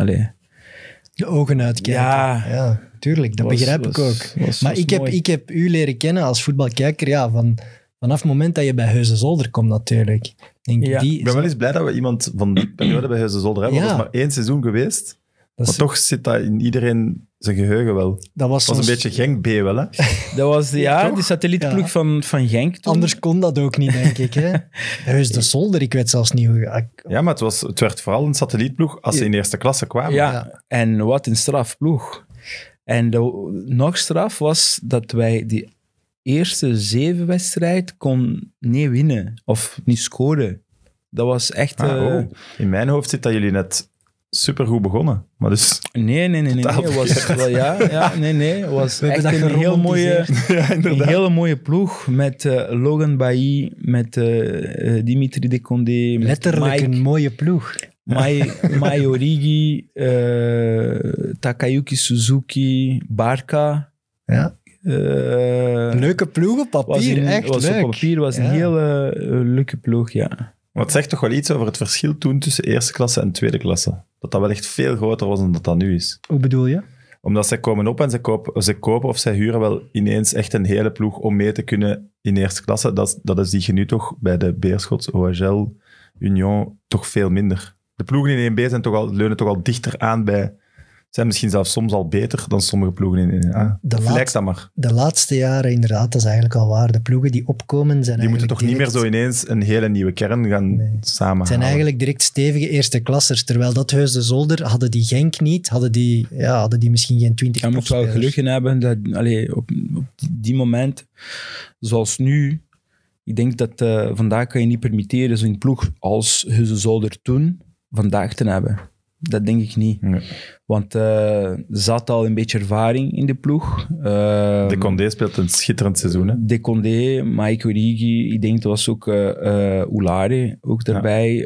S2: De ogen uitkijken. Ja, tuurlijk. Dat begrijp ik ook. Maar ik heb u leren kennen als voetbalkijker vanaf het moment dat je bij Heusden-Zolder komt natuurlijk.
S1: Ik ben wel eens blij dat we iemand van die periode bij Heusden-Zolder hebben. Dat was maar 1 seizoen geweest. Maar toch zit dat in iedereen zijn geheugen wel. Dat was een beetje Genk B wel, hè?
S3: Dat was de satellietploeg van Genk toen.
S2: Anders kon dat ook niet, denk ik. Hè? Heusden-Zolder, ik weet zelfs niet hoe...
S1: Ja, maar het werd vooral een satellietploeg als ze in eerste klasse kwamen.
S3: Ja, en wat een strafploeg. En nog straf was dat wij die eerste 7 wedstrijd kon niet winnen of niet scoren. Dat was echt...
S1: In mijn hoofd zit dat jullie net supergoed begonnen. Maar dus...
S3: Nee. Het was, het was echt een hele mooie ploeg met Logan Bailly, met Dimitri de Condé.
S2: Letterlijk Mike, een mooie ploeg.
S3: Mai Origi, Takayuki Suzuki, Barca.
S2: Ja. Leuke ploeg op papier, echt leuk.
S3: Op papier was een hele leuke ploeg, ja.
S1: Maar het zegt toch wel iets over het verschil toen tussen eerste klasse en tweede klasse. Dat wel echt veel groter was dan dat nu is.
S2: Hoe bedoel je?
S1: Omdat zij komen op en ze kopen of zij huren wel ineens echt een hele ploeg om mee te kunnen in eerste klasse. Dat zie je nu toch bij de Beerschot, OHL, Union toch veel minder. De ploegen in 1B leunen toch al dichter aan bij... Zijn misschien zelfs soms al beter dan sommige ploegen in 1A. Lijkt dat maar.
S2: De laatste jaren, inderdaad, dat is eigenlijk al waar. De ploegen die opkomen zijn
S1: die moeten toch niet meer zo ineens een hele nieuwe kern gaan samenhalen.
S2: Het zijn eigenlijk direct stevige eerste klassers. Terwijl dat Heusden-Zolder hadden die Genk niet, hadden die misschien geen 20
S3: Je moet wel geluk in hebben dat op die moment, zoals nu, ik denk dat vandaag kan je niet permitteren zo'n ploeg als Heusden-Zolder toen vandaag te hebben. dat denk ik niet.
S1: Nee.
S3: Want er zat al een beetje ervaring in de ploeg.
S1: De Condé speelt een schitterend seizoen. Hè?
S3: De Condé, Mike Origi, ik denk dat was ook Oulare ook daarbij.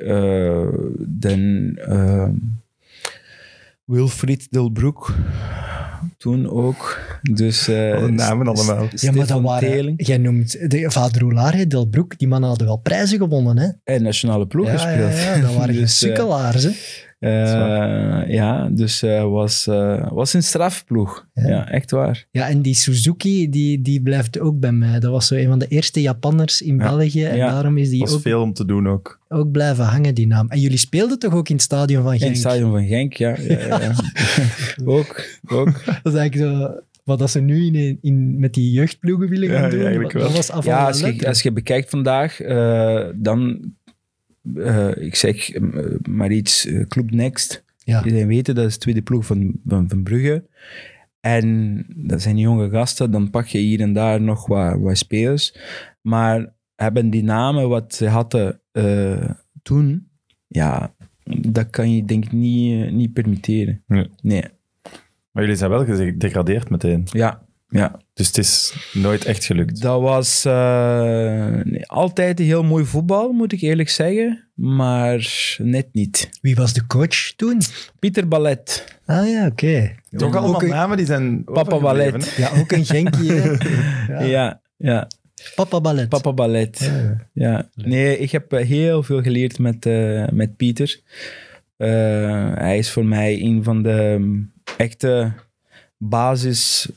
S3: Wilfried Delbroek toen ook. Dus,
S1: Alle namen allemaal.
S2: Ja, maar dat waren...
S3: Teling.
S2: Jij noemt de vader Roulare, Delbroek, die mannen hadden wel prijzen gewonnen, hè?
S3: En nationale ploeg gespeeld.
S2: Ja, dat waren geen
S3: Dus,
S2: sukkelaars, hè?
S3: ja, dus was een strafploeg. Ja, echt waar.
S2: Ja, en die Suzuki, die blijft ook bij mij. Dat was zo een van de eerste Japanners in België. En daarom is die
S1: was
S2: ook,
S1: veel om te doen ook.
S2: ook blijven hangen, die naam. En jullie speelden toch ook in het stadion van
S3: In
S2: Genk?
S3: het stadion van Genk, ja. ook.
S2: Dat is eigenlijk zo... Wat dat ze nu met die jeugdploegen willen gaan doen.
S1: eigenlijk wel.
S2: Dat was af
S3: Ja,
S2: van
S3: als je bekijkt vandaag, dan... ik zeg maar iets, Club Next.
S2: Ja.
S3: Iedereen weet het, dat is de tweede ploeg van Brugge. En dat zijn jonge gasten, dan pak je hier en daar nog wat spelers. Maar hebben die namen wat ze hadden toen, ja, dat kan je denk ik niet permitteren. Nee.
S1: Maar jullie zijn wel gedegradeerd meteen.
S3: Ja.
S1: Dus het is nooit echt gelukt.
S3: Dat was altijd heel mooi voetbal, moet ik eerlijk zeggen. Maar net niet.
S2: Wie was de coach toen?
S3: Pieter Ballet.
S2: Ah ja, oké.
S1: Toch allemaal
S2: Ook een-
S1: namen die zijn
S3: Papa
S1: overgebleven,
S3: Ballet.
S1: hè?
S2: Ja, ook een Genkie.
S3: Ja.
S2: Papa Ballet.
S3: Papa Ballet. Ja. Nee, ik heb heel veel geleerd met Pieter. Hij is voor mij een van de echte basis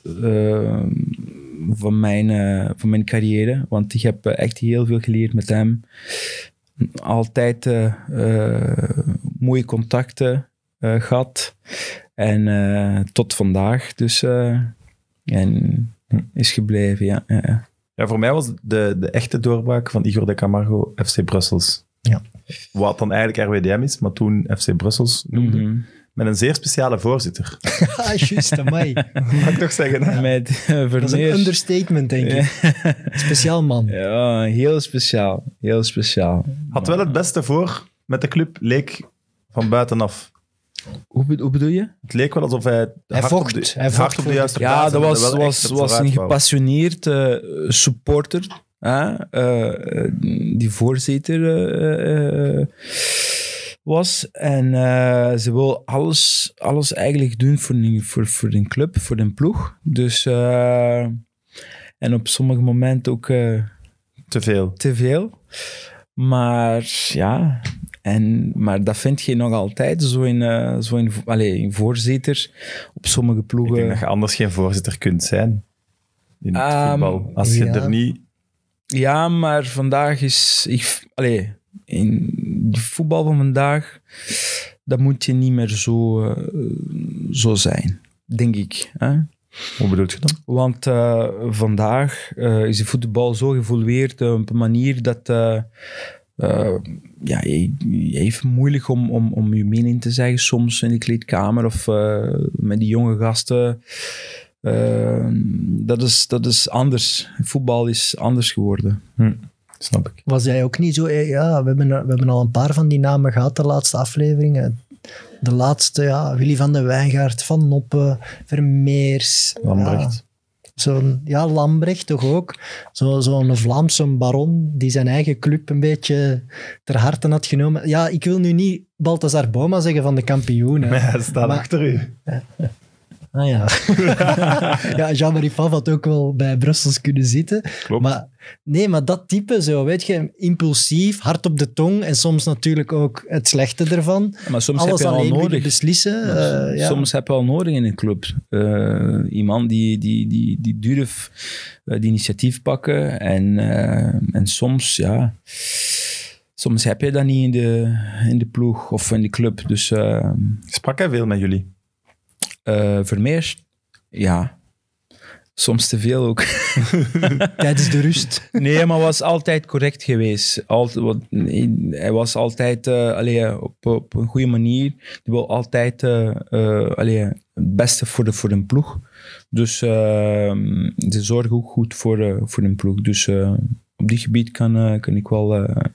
S3: van mijn carrière. Want ik heb echt heel veel geleerd met hem. Altijd mooie contacten gehad. En tot vandaag. Dus en is gebleven, ja.
S1: Ja, voor mij was de echte doorbraak van Igor de Camargo FC Brussels.
S2: Ja.
S1: Wat dan eigenlijk RWDM is, maar toen FC Brussels noemde.
S3: Mhm.
S1: Met een zeer speciale voorzitter.
S2: Ah, juist, amai.
S1: Mag ik toch zeggen? Hè?
S3: Met
S2: Dat is een
S3: Vermeer.
S2: understatement, denk ik. Speciaal man.
S3: Ja, heel speciaal. Heel speciaal.
S1: Had wel het beste voor met de club, leek van buitenaf.
S3: Hoe bedoel je?
S1: Het leek wel alsof hij
S2: vocht. Hij
S1: hard
S2: vocht
S1: op de
S2: voor
S1: juiste
S3: Ja,
S1: plaats
S3: dat
S1: en er wel echt
S3: was
S1: op
S3: een
S1: vooruit wou.
S3: gepassioneerd supporter. Die voorzitter was. En ze wil alles eigenlijk doen voor een club, voor een ploeg. Dus, en op sommige momenten ook
S1: Te veel.
S3: te veel. Maar ja... Maar dat vind je nog altijd, een voorzitter op sommige
S1: Ik
S3: ploegen.
S1: denk dat je anders geen voorzitter kunt zijn in het voetbal. Als je er niet...
S3: Ja, maar vandaag is... in de voetbal van vandaag, dat moet je niet meer zo zijn, denk ik. Hè?
S1: Hoe bedoel je dan?
S3: Want vandaag is de voetbal zo geëvolueerd op een manier dat... je heeft moeilijk om je mening te zeggen soms in de kleedkamer of met die jonge gasten. Dat is anders. Voetbal is anders geworden.
S1: Snap ik.
S2: Was jij ook niet zo... Ja, we hebben al een paar van die namen gehad, de laatste afleveringen. De laatste, ja, Willy van den Wijngaard, Van Noppen, Vermeers.
S1: Lambrecht.
S2: Lambrecht toch ook. Zo'n Vlaamse baron die zijn eigen club een beetje ter harte had genomen. Ja, ik wil nu niet Balthazar Boma zeggen van de kampioenen.
S1: Maar hij staat
S2: Maar-
S1: achter u.
S2: Ah ja. Ja, Jean-Marie Pfaff had ook wel bij Brussels kunnen zitten.
S1: Klopt.
S2: Maar dat type zo, weet je, impulsief, hard op de tong en soms natuurlijk ook het slechte ervan.
S3: Maar soms
S2: Alles
S3: heb je al
S2: alleen willen
S3: nodig.
S2: beslissen. Ja.
S3: Soms heb je al nodig in een club. Iemand die durft die initiatief pakken. En soms, ja... Soms heb je dat niet in de ploeg of in de club. Dus
S1: Sprak hij veel met jullie?
S3: Vermeer, ja. Soms te veel ook.
S2: Tijdens de rust.
S3: Nee, maar was altijd correct geweest. Hij was altijd op een goede manier. Hij wil altijd het beste voor een ploeg. Dus ze zorgen ook goed voor een ploeg. Dus op die gebied kan ik wel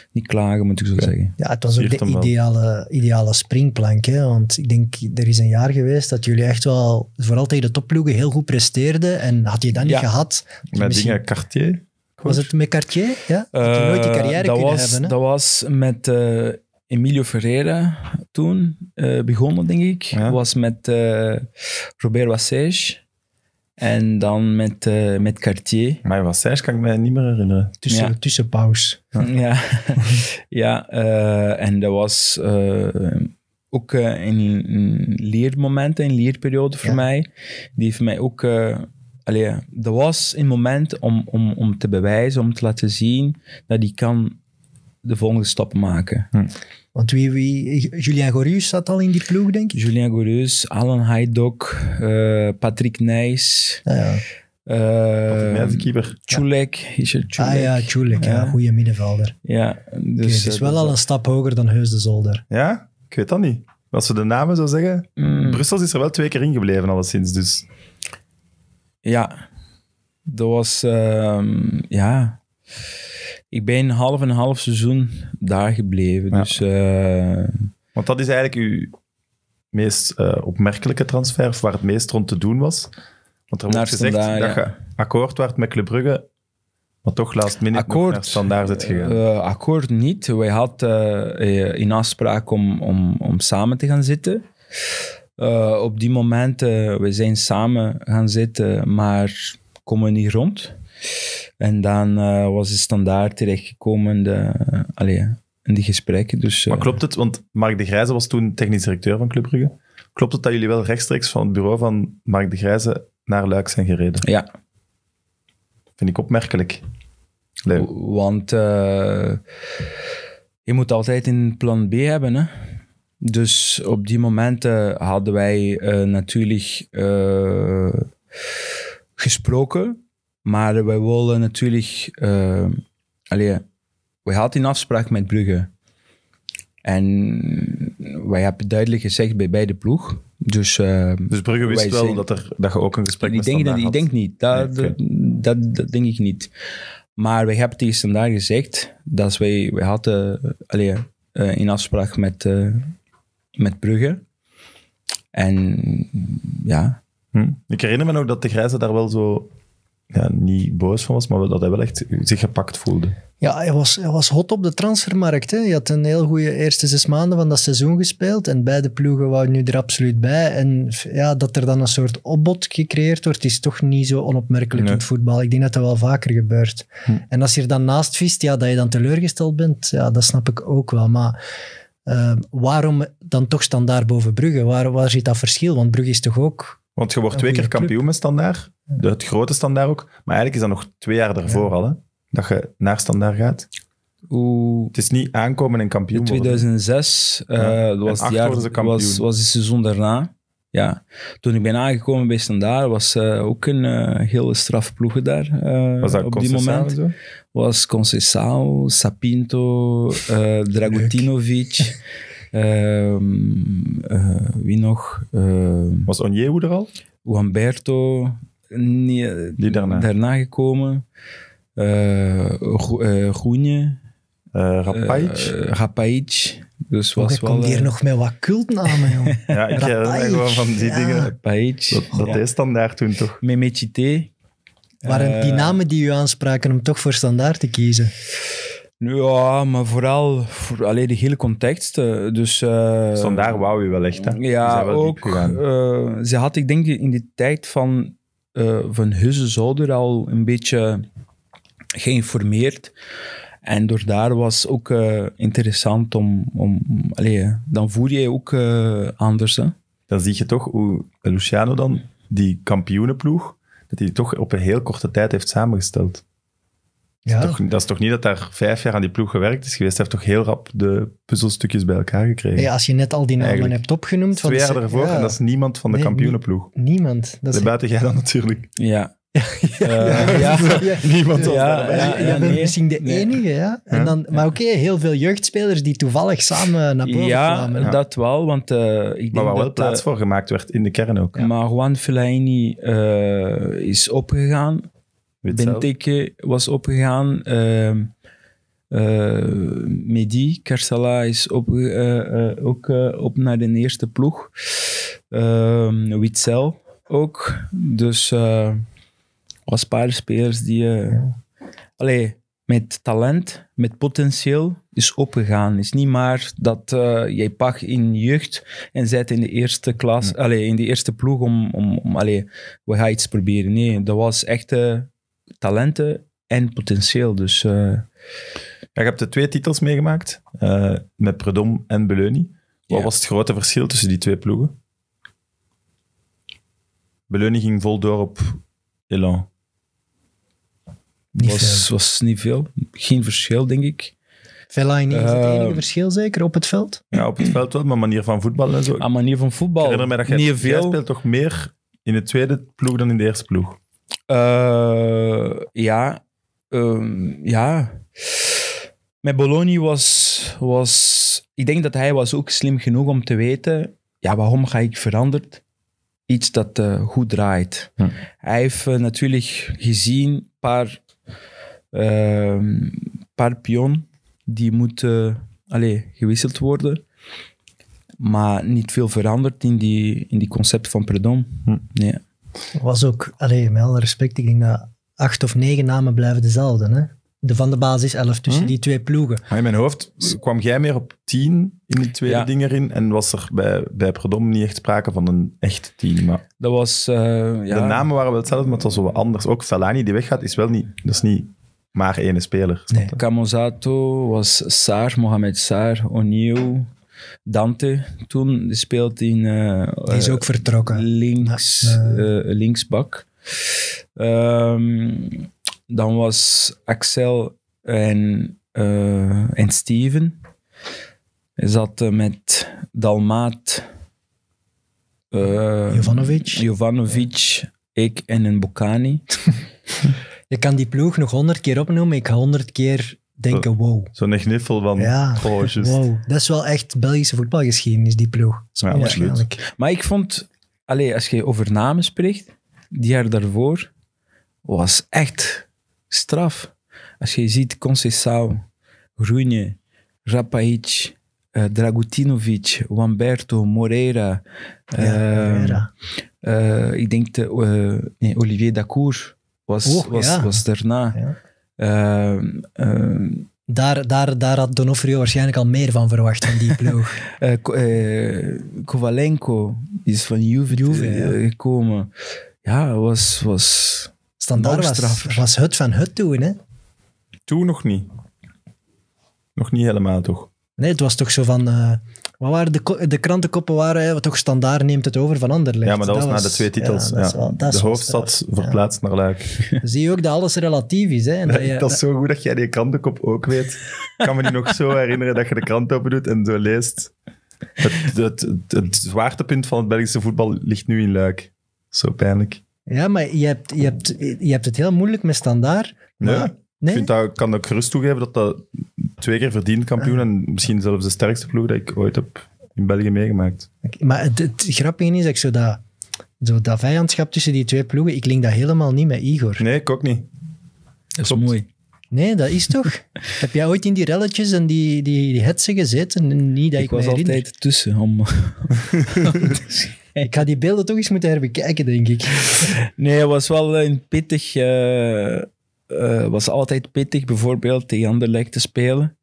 S3: niet klagen, moet ik zo zeggen.
S2: Ja, het was ook
S1: Siert hem wel.
S2: de ideale springplank. Hè? Want ik denk, er is een jaar geweest dat jullie echt wel, vooral tegen de topploegen, heel goed presteerden. En had je dat niet
S3: Ja.
S2: gehad...
S1: Met
S2: misschien-
S1: dingen Cartier.
S2: Was het met Cartier? Ja? Had je nooit die carrière
S3: dat
S2: kunnen
S3: was,
S2: hebben. Hè?
S3: Dat was met Emilio Ferreira toen begonnen, denk ik.
S1: Ja.
S3: Was met Robert Wassage. En dan met Cartier.
S1: Maar Wassage kan ik me niet meer herinneren.
S2: Tussenpauze.
S3: Ja, ja en dat was ook een leermoment, een leerperiode voor
S2: Ja.
S3: mij. Die heeft mij ook... dat was een moment om te bewijzen, om te laten zien dat hij kan de volgende stap maken.
S2: Want Julien Gorius zat al in die ploeg, denk ik.
S3: Julien Goreus, Alan Hajduk, Patrick Nijs,
S2: Ja.
S1: De keeper.
S3: Čulek, Richard Čulek.
S2: Ah ja, Čulek, ja.
S3: Ja.
S2: Goede middenvelder.
S3: Ja,
S2: Dus,
S3: dus...
S2: het is wel al een stap hoger dan Heus de Zolder.
S1: Ja? Ik weet dat niet. Als we de namen zo zeggen. Brussel is er wel 2 keer ingebleven alleszins, dus...
S3: Ja, dat was... ja... Ik ben half en half seizoen daar gebleven.
S1: Ja.
S3: Dus
S1: Want dat is eigenlijk uw meest opmerkelijke transfer, of waar het meest rond te doen was. Want er
S3: Naar
S1: wordt gezegd
S3: Standaard,
S1: dat je akkoord werd met Club Brugge, maar toch last minute nog naar Standaard zit gegaan.
S3: akkoord niet. Wij hadden in afspraak om samen te gaan zitten. Op die momenten, we zijn samen gaan zitten, maar komen niet rond. En dan was de Standaard terechtgekomen in die gesprekken. Dus,
S1: Maar klopt het, want Mark de Grijze was toen technisch directeur van Club Brugge. Klopt het dat jullie wel rechtstreeks van het bureau van Mark de Grijze naar Luik zijn gereden?
S3: Ja,
S1: Vind ik opmerkelijk. Leuk.
S3: want je moet altijd een plan B hebben. Hè? Dus op die momenten hadden wij natuurlijk gesproken, maar wij wilden natuurlijk... wij hadden een afspraak met Brugge. En wij hebben duidelijk gezegd bij beide ploeg. Dus
S1: Brugge wist
S3: wij
S1: wel
S3: zijn-
S1: dat je ook een gesprek met Standaard
S3: ik
S1: had.
S3: denk niet. Dat denk ik niet. Maar wij hebben tegen Standaard gezegd dat wij hadden een afspraak met Brugge. En ja,
S1: Ik herinner me nog dat de Grijze daar wel zo... Ja, niet boos van was, maar dat hij wel echt zich gepakt voelde.
S2: Ja, hij was hot op de transfermarkt. Hè. Je had een heel goede eerste 6 maanden van dat seizoen gespeeld en beide ploegen waren nu er absoluut bij. En ja, dat er dan een soort opbod gecreëerd wordt, is toch niet zo onopmerkelijk in het voetbal. Ik denk dat dat wel vaker gebeurt. En als je er dan naast vist, ja, dat je dan teleurgesteld bent, ja, dat snap ik ook wel. Maar waarom dan toch Standaard boven Brugge? Waar zit dat verschil? Want Brugge is toch ook...
S1: Want je wordt
S2: Een
S1: 2 keer
S2: goede club.
S1: kampioen met Standaard. Het grote Standaard ook. Maar eigenlijk is dat nog 2 jaar daarvoor al, hè? Dat je naar Standaard gaat. Het is niet aankomen en kampioen
S3: in
S1: worden.
S3: 2006 dat was
S1: En
S3: het
S1: 8
S3: jaar,
S1: worden ze kampioen.
S3: was het seizoen daarna. Ja. Toen ik ben aangekomen bij Standaard, was ook een heel strafploege daar.
S1: Was dat
S3: op die
S1: Conceição
S3: moment
S1: en zo?
S3: was Conceição, Sapinto, Dragutinovic. Wie nog?
S1: Was Onyewu er al?
S3: Humberto,
S1: Die daarna.
S3: daarna gekomen. Groenje. Rapaic. Dus
S2: Oh,
S3: was
S2: je
S3: wel...
S2: komt hier nog met wat cultnamen, joh.
S1: Ja, ik herinner me gewoon van die
S2: Ja.
S1: dingen.
S3: Rapaic.
S1: Dat deed Standaard toen toch.
S3: Memechité.
S2: Waren die namen die u aanspraken om toch voor Standaard te kiezen?
S3: Ja, maar vooral voor de hele context. Dus,
S1: Standaard wou je wel echt, hè? Die
S3: Ja,
S1: zijn wel diep
S3: ook.
S1: gegaan.
S3: Ze had, ik denk, in de tijd van Heuze Zolder al een beetje geïnformeerd. En door daar was ook interessant om dan voer je ook anders. Hè?
S1: Dan zie je toch hoe Luciano dan, die kampioenenploeg, dat hij toch op een heel korte tijd heeft samengesteld.
S2: Ja,
S1: Dat is toch niet dat daar 5 jaar aan die ploeg gewerkt is geweest. Hij heeft toch heel rap de puzzelstukjes bij elkaar gekregen.
S2: ja, als je net al die namen
S1: Eigenlijk.
S2: hebt opgenoemd...
S1: 2 jaar ervoor
S2: ja,
S1: en dat is niemand van de
S2: Nee,
S1: kampioenenploeg.
S2: niemand. Dat is,
S1: Buiten jij dan natuurlijk.
S3: Ja.
S2: ja.
S1: Niemand was
S3: Ja,
S1: daarbij.
S3: ja.
S2: Je bent misschien de enige, ja. En dan, maar oké, heel veel jeugdspelers die toevallig samen naar boven kwamen. hè.
S3: Dat wel, want ik denk
S1: Maar waar wel
S3: dat
S1: plaats voor gemaakt werd in de kern ook.
S3: maar Juan Fellaini is opgegaan.
S1: Weet zelf.
S3: Benteke was opgegaan. Mehdi Karsala is ook op naar de eerste ploeg. Witzel ook. Dus was een paar spelers die met talent, met potentieel is opgegaan. Het is niet maar dat jij pakt in jeugd en zet in de eerste klas, in de eerste ploeg om we gaan iets proberen. Nee, dat was echt talenten en potentieel. Dus,
S1: je hebt de 2 titels meegemaakt, met Predom en Beleuni. Wat was het grote verschil tussen die 2 ploegen? Beleuni ging vol door op Elan.
S3: Was niet veel. Geen verschil, denk ik.
S2: Fellaini is het enige verschil zeker op het veld?
S1: Ja, op het veld wel, maar manier van voetbal en zo.
S3: Aan manier van voetbal.
S1: Ik herinner me dat jij speelt toch meer in de tweede ploeg dan in de eerste ploeg?
S3: Ja. Met Bologna was... Ik denk dat hij was ook slim genoeg om te weten... Ja, waarom ga ik veranderen? Iets dat goed draait. Hij heeft natuurlijk gezien paar pion die moeten gewisseld worden. Maar niet veel veranderd in die concept van Predom. Nee.
S2: Was ook, met alle respect, ik denk dat 8 of 9 namen blijven dezelfde. Hè? Van de basis 11 tussen die 2 ploegen.
S1: Maar in mijn hoofd kwam jij meer op 10 in die tweede ding erin en was er bij Predom niet echt sprake van een echt 10. Maar
S3: dat was...
S1: De namen waren wel hetzelfde, maar het was zo wat anders. Ook Fellaini die weggaat, dat is niet maar 1 speler.
S2: Nee.
S3: Camozato was Sarr, Mohamed Sarr, O'Neill, Dante toen. Die speelt in...
S2: die is ook vertrokken.
S3: Linksbak. Dan was Axel en Steven. Hij zat met Dalmaat, Jovanovic, ik en een Bocani.
S2: Je kan die ploeg nog 100 keer opnoemen. Ik ga 100 keer denken, wow.
S1: Zo'n gniffel van...
S2: Ja, wow. Dat is wel echt Belgische voetbalgeschiedenis, die ploeg.
S1: Ja,
S2: waarschijnlijk.
S3: Maar ik vond, als je over namen spreekt, die jaar daarvoor was echt straf. Als je ziet Conceição, Grunje, Rapaic, Dragutinovic, Wamberto, Moreira. Ik denk Olivier Dacour was daarna.
S2: Ja. Daar had Donofrio waarschijnlijk al meer van verwacht, van die ploeg.
S3: Kovalenko is van Juve gekomen. Ja, was
S2: Standaard was het van het toen, hè?
S1: Toen nog niet. Nog niet helemaal, toch?
S2: Nee, het was toch zo van... wat waren de krantenkoppen waren, toch Standaard neemt het over van Anderlecht.
S1: Ja, maar dat was na de 2 titels. De hoofdstad verplaatst naar Luik.
S2: Dan zie je ook dat alles relatief is. Hè? En
S1: dat is zo goed dat jij die krantenkop ook weet. Ik kan me nu nog zo herinneren dat je de krant open doet en zo leest. Het zwaartepunt van het Belgische voetbal ligt nu in Luik. Zo pijnlijk.
S2: Ja, maar je hebt het heel moeilijk met Standaard.
S1: Nee? Ik kan ook gerust toegeven dat 2 keer verdiend kampioen en misschien zelfs de sterkste ploeg dat ik ooit heb in België meegemaakt.
S2: Maar het grappige is dat dat vijandschap tussen die 2 ploegen, ik link dat helemaal niet met Igor.
S1: Nee, ik ook niet.
S3: Dat is mooi.
S2: Nee, dat is toch? Heb jij ooit in die relletjes en die hetsen gezeten? Niet dat ik
S3: was altijd tussen.
S2: Ik ga die beelden toch eens moeten herbekijken, denk ik.
S3: Nee, het was wel een pittig... was altijd pittig, bijvoorbeeld tegen Anderlecht te spelen.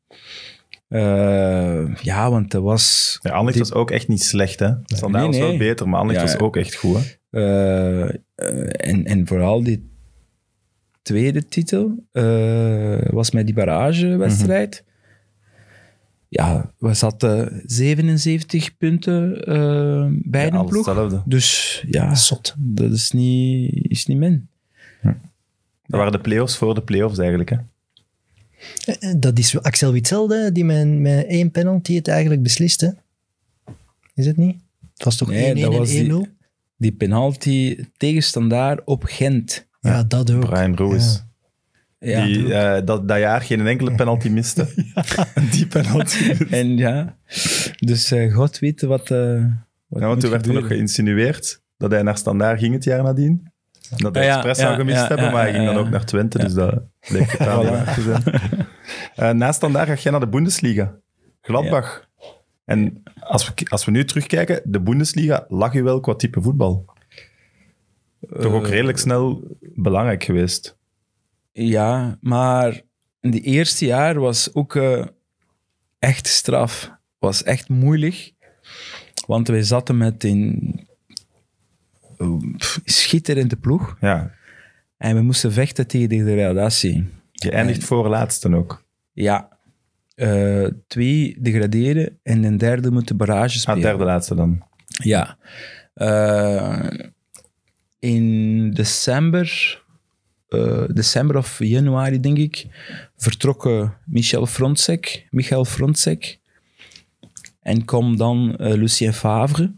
S3: Want het was...
S1: Ja, Anderlecht was ook echt niet slecht, hè? Standaard was wel beter, maar Anderlecht was ook echt goed, hè?
S3: En vooral die tweede titel was met die barragewedstrijd. Ja, we zaten 77 punten bij de ploeg. Hetzelfde. Dus ja,
S2: zot.
S3: Dat is niet min.
S1: Dat waren de play-offs voor de play-offs eigenlijk, hè?
S2: Dat is Axel Witsel, die met 1 penalty het eigenlijk besliste. Is het niet? Het was toch 1-1 en 1-0?
S3: Die penalty tegen Standaard op Gent.
S2: Ja, dat ook.
S1: Brian Ruiz.
S3: Ja.
S1: Die dat jaar geen enkele penalty miste. Die penalty.
S3: En dus God weet wat
S1: want toen werd er nog geïnsinueerd dat hij naar Standaard ging het jaar nadien. Dat hij expres zou gemist hebben, maar hij ging dan ook naar Twente, dus dat bleek totaal niet waar te zijn. Na Standaard ga jij naar de Bundesliga. Gladbach. En als we nu terugkijken, de Bundesliga lag u wel qua type voetbal. Toch ook redelijk snel belangrijk geweest.
S3: Ja, maar de eerste jaar was ook echt straf. Was echt moeilijk. Want wij zaten met een schitterende ploeg.
S1: Ja.
S3: En we moesten vechten tegen de degradatie.
S1: Je eindigt voorlaatste ook.
S3: Ja. 2 degraderen en een derde moeten barrage spelen.
S1: Derde laatste dan.
S3: Ja. In december of januari, denk ik, vertrokken Michael Frontsek. En kwam dan Lucien Favre.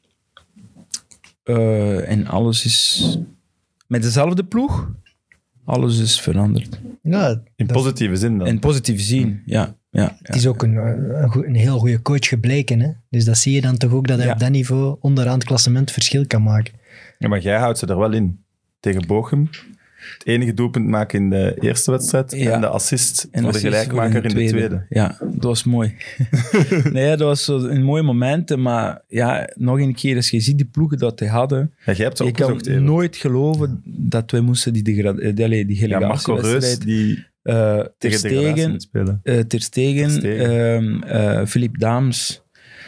S3: En alles is... Met dezelfde ploeg, alles is veranderd.
S2: Ja,
S1: In positieve zin dan.
S3: In positieve zin, ja.
S2: Het is ook een heel goede coach gebleken. Hè? Dus dat zie je dan toch ook, dat hij op dat niveau onderaan het klassement verschil kan maken.
S1: Ja, maar jij houdt ze er wel in. Tegen Bochum. Het enige doelpunt maken in de eerste wedstrijd.
S3: Ja.
S1: En de assist
S3: En
S1: voor de gelijkmaker in de tweede.
S3: Ja, dat was mooi. Nee, dat was zo een mooi moment. Maar ja, nog een keer, als je ziet die ploegen dat hij hadden.
S1: Ja, jij hebt ze
S3: Ik kan
S1: opgezocht, Evert.
S3: nooit geloven dat wij moesten die
S1: Ja, Marco Reus, die tegen degradatie spelen.
S3: Ter Stegen, Philippe Daams,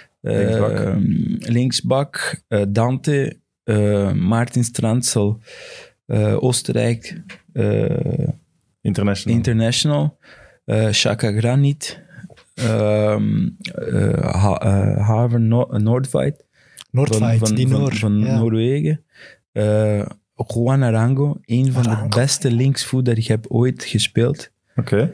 S3: linksbak, Dante, Maarten Strandsel, Oostenrijk,
S1: International.
S3: Shaka Granit, Haver Noordveit van Noorwegen, Juan Arango, een van de beste linksvoet dat ik heb ooit gespeeld.
S1: Oké.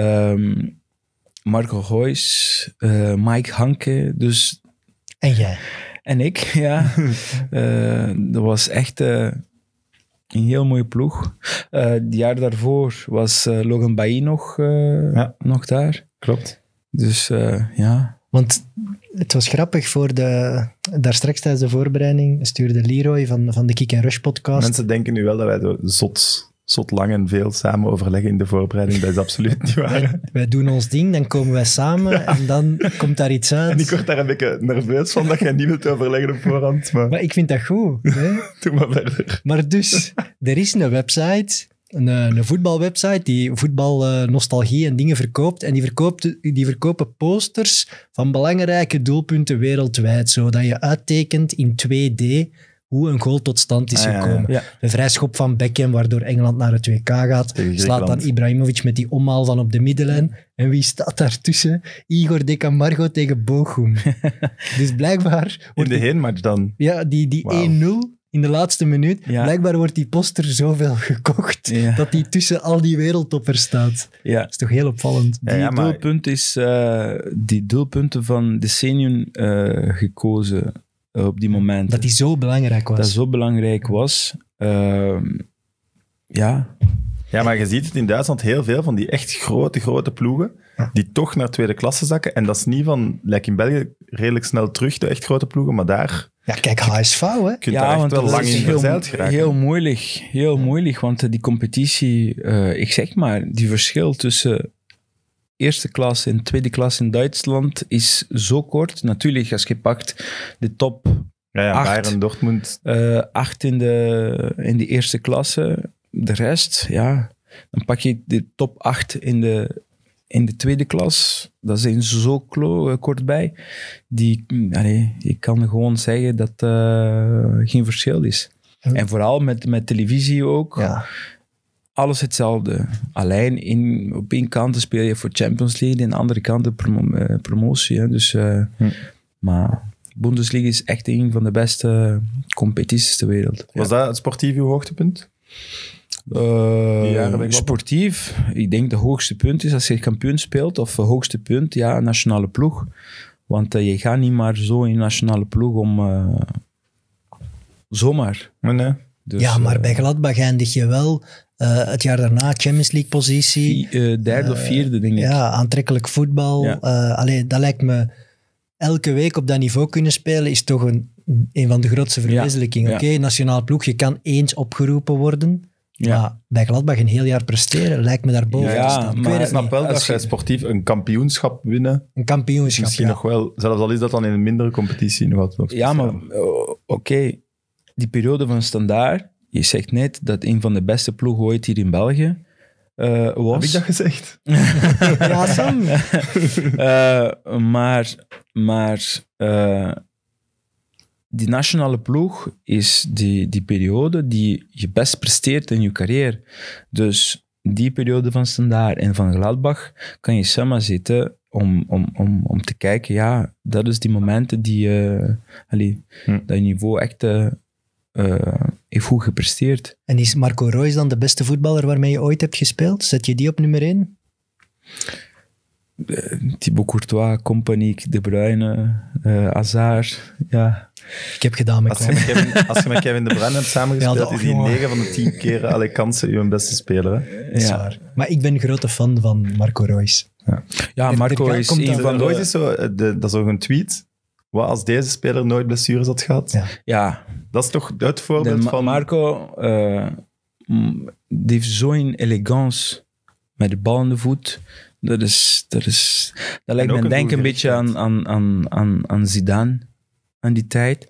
S3: Marco Reus, Mike Hanke, dus...
S2: En jij?
S3: En ik, ja. Dat was echt een heel mooie ploeg. Het jaar daarvoor was Logan Bailly nog daar.
S1: Klopt.
S3: Dus ja.
S2: Want het was grappig, daar straks tijdens de voorbereiding stuurde Leroy van de Kick & Rush podcast.
S1: Mensen denken nu wel dat wij zo zot lang en veel samen overleggen in de voorbereiding. Dat is absoluut niet waar.
S2: Wij doen ons ding, dan komen wij samen en dan komt daar iets uit.
S1: En ik word daar een beetje nerveus van dat jij niet wilt overleggen op voorhand. Maar
S2: ik vind dat goed. Hè?
S1: doe maar verder.
S2: Maar dus, er is een website, een voetbalwebsite die voetbalnostalgie en dingen verkoopt. En die verkopen posters van belangrijke doelpunten wereldwijd, zodat je uittekent in 2D hoe een goal tot stand is gekomen.
S3: Ja.
S2: De vrijschop van Beckham, waardoor Engeland naar het WK gaat. Slaat dan Ibrahimovic met die omhaal van op de middenlijn. En wie staat daartussen? Igor de Camargo tegen Bochum. Dus blijkbaar...
S1: In de heenmatch dan?
S2: Ja, die 1-0 in de laatste minuut. Ja. Blijkbaar wordt die poster zoveel gekocht dat die tussen al die wereldtoppers staat.
S3: Ja.
S2: Dat is toch heel opvallend.
S3: Die doelpunten van Decennium gekozen op die moment.
S2: Dat die zo belangrijk was.
S3: Dat zo belangrijk was. Ja.
S1: Ja, maar je ziet het in Duitsland heel veel van die echt grote ploegen die toch naar tweede klasse zakken. En dat is niet van, lijkt in België redelijk snel terug, de echt grote ploegen, maar daar...
S2: Ja, kijk, HSV, hè?
S1: Je kunt daar echt wel lang in verzeild geraken.
S3: Heel moeilijk, want die competitie, ik zeg maar, die verschil tussen eerste klas en tweede klas in Duitsland is zo kort. Natuurlijk, als je pakt de top 8,
S1: Bayern, Dortmund.
S3: 8 in de eerste klasse, de rest, ja, dan pak je de top 8 in de tweede klas. Dat zijn zo kort bij. Ik kan gewoon zeggen dat geen verschil is. En vooral met televisie ook. Ja. Alles hetzelfde. Alleen op één kant speel je voor Champions League, en aan de andere kant de promotie. Hè. Dus, maar Bundesliga is echt een van de beste competities ter wereld.
S1: Was dat het sportief uw hoogtepunt?
S3: Sportief, ik denk de hoogste punt is als je kampioen speelt, of hoogste punt, ja, nationale ploeg. Want je gaat niet maar zo in nationale ploeg om zomaar.
S1: Nee.
S3: Dus,
S2: ja, maar bij Gladbach eindig je wel het jaar daarna Champions League positie.
S3: Derde of vierde, denk ik.
S2: Ja, aantrekkelijk voetbal. Ja. Dat lijkt me... Elke week op dat niveau kunnen spelen is toch een van de grootste verwezenlijkingen. Oké, nationale ploeg, je kan eens opgeroepen worden.
S3: Ja.
S2: Maar bij Gladbach een heel jaar presteren lijkt me daarboven
S3: Ja,
S2: te staan. Ik
S3: maar
S2: weet
S1: Ik
S2: het
S1: snap
S2: niet.
S1: wel dat
S3: Als
S1: je
S3: je-
S1: sportief een kampioenschap winnen,
S2: Een kampioenschap,
S1: misschien
S2: ja.
S1: nog wel, zelfs al is dat dan in een mindere competitie, nog wat
S3: Ja, maar oké. Die periode van Standaard, je zegt net dat een van de beste ploegen ooit hier in België was.
S1: Heb ik dat gezegd?
S2: Ja, Sam.
S3: Maar die nationale ploeg is die periode die je best presteert in je carrière. Dus die periode van Standaard en van Gladbach kan je samen zitten om te kijken, ja, dat is die momenten die dat je niveau echt heeft goed gepresteerd.
S2: En is Marco Reus dan de beste voetballer waarmee je ooit hebt gespeeld? Zet je die op nummer 1?
S3: Thibaut Courtois, Compagnie, De Bruyne, Hazard, ja.
S2: Ik heb gedaan met
S1: Als je met Kevin De Bruyne hebt samengespeeld,
S2: Ja, dat-
S1: is hij
S2: jongen.
S1: 9 van de 10 keer alle kansen uw beste speler. Hè?
S2: Dat is
S3: Ja.
S2: waar. Maar ik ben een grote fan van Marco Reus.
S3: Ja, Marco
S2: er
S3: is
S2: komt
S3: een
S2: dan-
S3: van
S1: Royce
S3: de...
S1: is zo, dat is ook een tweet. Wat als deze speler nooit blessures had gehad?
S2: Ja.
S3: Ja,
S1: Dat is toch het voorbeeld van...
S3: Marco die heeft zo'n elegance met de bal in de voet. Dat lijkt
S1: ook
S3: me
S1: een
S3: denk een beetje
S1: doelgerichtheid.
S3: aan Zidane, aan die tijd.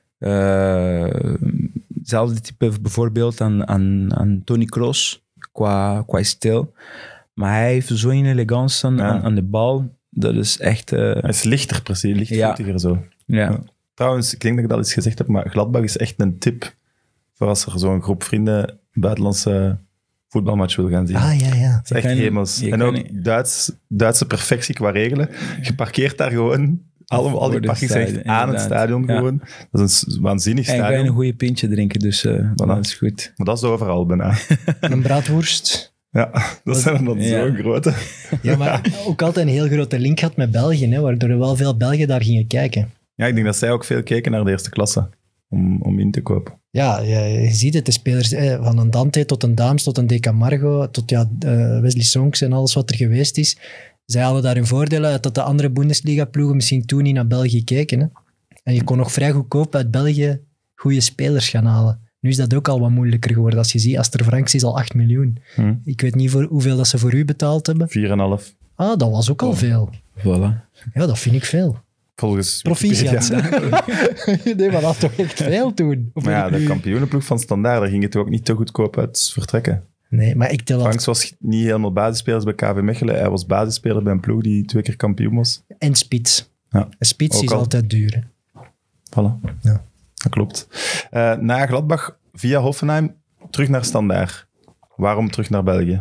S3: Hetzelfde type bijvoorbeeld aan Toni Kroos, qua stijl. Maar hij heeft zo'n elegance aan de bal. Dat is echt...
S1: Hij is lichter, precies. Lichtvoetiger zo.
S3: ja.
S1: Trouwens, ik denk dat ik dat eens gezegd heb, maar Gladbach is echt een tip voor als er zo'n groep vrienden een buitenlandse voetbalmatch wil gaan zien.
S2: Ah, ja.
S1: Dat is echt
S3: kan-
S1: hemels.
S3: je
S1: En
S3: kan
S1: ook
S3: niet-
S1: Duitse perfectie qua regelen. Je parkeert daar gewoon al die
S3: Voor de
S1: parkings echt
S3: stadion,
S1: aan het
S3: inderdaad.
S1: stadion
S3: Ja.
S1: gewoon. Dat is een waanzinnig
S3: En ga je
S1: stadion.
S3: een goede pintje drinken, dus dat is goed.
S1: Maar dat is overal bijna.
S2: Een braadworst.
S1: Ja, dat zijn dan
S3: Ja.
S1: zo'n grote.
S2: Ja, maar ook altijd een heel grote link had met België, hè, waardoor er wel veel Belgen daar gingen kijken.
S1: Ja, ik denk dat zij ook veel keken naar de eerste klasse om in te kopen.
S2: Ja, je ziet het, de spelers van een Dante tot een Daams, tot een De Camargo, tot Wesley Sonks en alles wat er geweest is. Zij hadden daar hun voordelen uit dat de andere Bundesliga-ploegen misschien toen niet naar België keken. Hè. En je kon nog vrij goedkoop uit België goede spelers gaan halen. Nu is dat ook al wat moeilijker geworden. Als je ziet, Aster Franks is al 8 miljoen. Ik weet niet hoeveel dat ze voor u betaald hebben.
S1: 4,5.
S2: Ah, dat was ook al veel.
S3: Voilà.
S2: Ja, dat vind ik veel.
S1: Volgens
S2: Proficiat.
S1: Wikipedia.
S2: Nee, maar dat is toch echt veel toen? Of
S1: Maar ja,
S2: ben ik
S1: de
S2: nu-
S1: kampioenenploeg van Standaard, daar ging het ook niet te goedkoop uit vertrekken.
S2: Nee, maar ik tel dat.
S1: Franks was niet helemaal basisspeler bij KV Mechelen. Hij was basisspeler bij een ploeg die 2 keer kampioen was.
S2: En spits.
S1: Ja.
S2: Een spits
S1: Ook
S2: is
S1: al.
S2: altijd duur. Hè.
S1: Voilà.
S2: Ja.
S1: Dat klopt. Na Gladbach via Hoffenheim terug naar Standaard. Waarom terug naar België?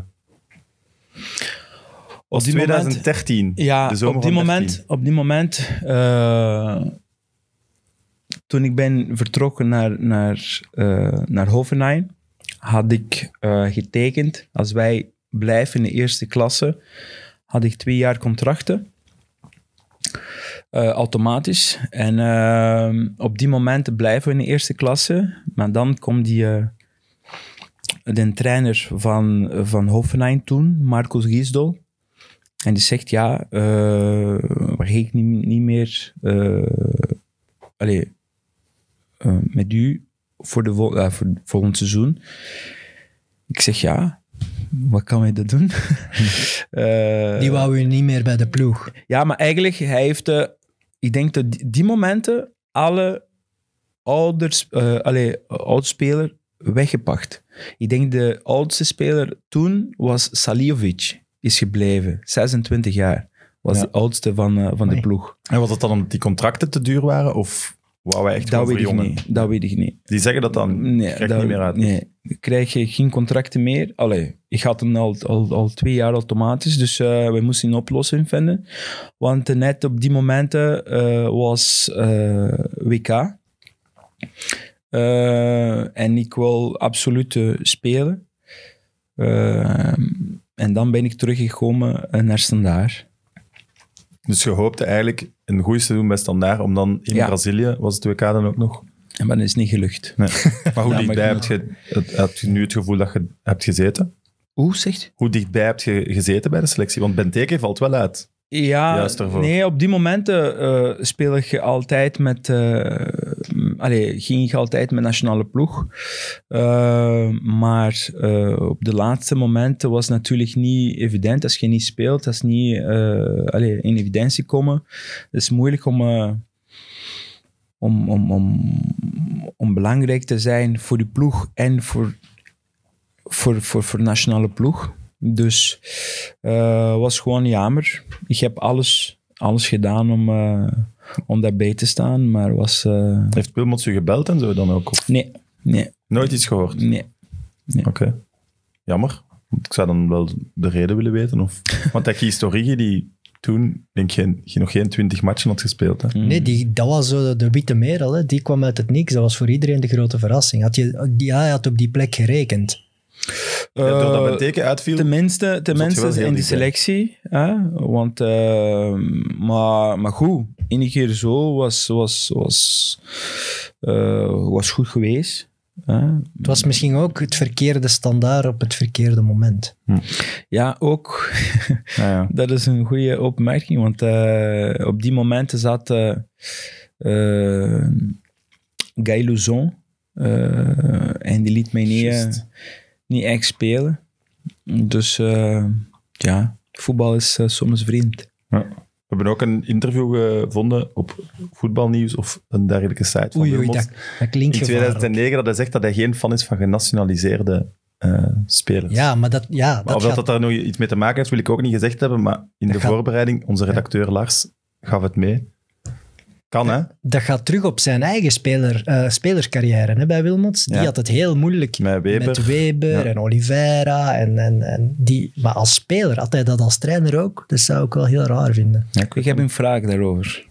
S3: Op die
S1: 2013.
S3: Ja,
S1: de zomer
S3: op die
S1: van
S3: moment,
S1: 13.
S3: op die moment toen ik ben vertrokken naar Hoffenheim, had ik getekend, als wij blijven in de eerste klasse, had ik 2 jaar contracten. Automatisch. En op die moment blijven we in de eerste klasse. Maar dan komt de trainer van Hoffenheim toen, Marcus Gisdol. En die zegt, ja, waar ga ik niet meer met u voor voor volgend seizoen? Ik zeg, ja, wat kan wij dat doen?
S2: Die wou u niet meer bij de ploeg.
S3: Ja, maar eigenlijk, hij heeft, ik denk dat die momenten alle oudspeler weggepakt. Ik denk de oudste speler toen was Saliovic, is gebleven. 26 jaar. Was
S1: Ja.
S3: de oudste van de
S2: Amai.
S3: ploeg.
S1: En was het dan omdat die contracten te duur waren? Of wou hij echt
S3: Dat
S1: gewoon
S3: weet ik
S1: verjongen?
S3: niet. Dat weet ik niet.
S1: Die zeggen dat dan.
S3: Nee,
S1: Krijg niet meer uit.
S3: Nee, krijg je geen contracten meer. Allee, ik had hem al 2 jaar automatisch, dus we moesten een oplossing vinden. Want net op die momenten was WK. En ik wil absoluut spelen. En dan ben ik teruggekomen naar Standaard.
S1: Dus je hoopte eigenlijk een goed seizoen bij Standaard, om dan in
S3: Ja.
S1: Brazilië, was het WK dan ook nog?
S3: Maar dat is niet gelukt.
S1: Nee. Maar hoe
S3: Ja,
S1: dichtbij
S3: maar
S1: heb je nu het gevoel dat je hebt gezeten?
S3: Hoe zegt?
S1: Hoe dichtbij heb je gezeten bij de selectie? Want Benteke valt wel uit.
S3: Ja,
S1: Juist daarvoor.
S3: nee, op die momenten speel je altijd ging ik altijd met nationale ploeg. Maar op de laatste momenten was het natuurlijk niet evident. Als je niet speelt, dat is niet in evidentie komen. Het is moeilijk om belangrijk te zijn voor die ploeg en voor de nationale ploeg. Dus was gewoon jammer. Ik heb alles gedaan om daarbij te staan, maar was...
S1: Heeft Wilmots u gebeld en zo dan ook? Of?
S3: Nee.
S1: Nooit iets gehoord?
S3: Nee.
S1: Oké. Jammer. Want ik zou dan wel de reden willen weten. Want dat Guy Origi, die toen, denk je, nog geen 20 matchen had gespeeld. Hè?
S2: Nee, dat was zo de witte merel. Hè. Die kwam uit het niks. Dat was voor iedereen de grote verrassing. Hij had op die plek gerekend.
S1: Doordat Benteke uitviel.
S3: Tenminste in de selectie. Hè? Want, maar goed, één keer zo was goed geweest.
S2: Het was misschien ook het verkeerde standaard op het verkeerde moment.
S3: Ja, ook.
S1: Ja.
S3: Dat is een goede opmerking, want op die momenten zat Guy Luzon en die liet mij niet echt spelen. Dus voetbal is soms vriend.
S1: Ja. We hebben ook een interview gevonden op voetbalnieuws of een dergelijke site van Wilmots.
S2: Dat klinkt
S1: in 2009 dat hij zegt dat hij geen fan is van genationaliseerde spelers.
S2: Ja, maar
S1: of dat daar nog iets mee te maken heeft, wil ik ook niet gezegd hebben, maar in de voorbereiding, onze redacteur Lars gaf het mee. Kan, hè?
S2: Dat gaat terug op zijn eigen spelerscarrière hè, bij Wilmots. Die had het heel moeilijk met Weber en Oliveira. En die, maar als speler had hij dat als trainer ook. Dat zou ik wel heel raar vinden.
S3: Ja, ik heb een vraag daarover.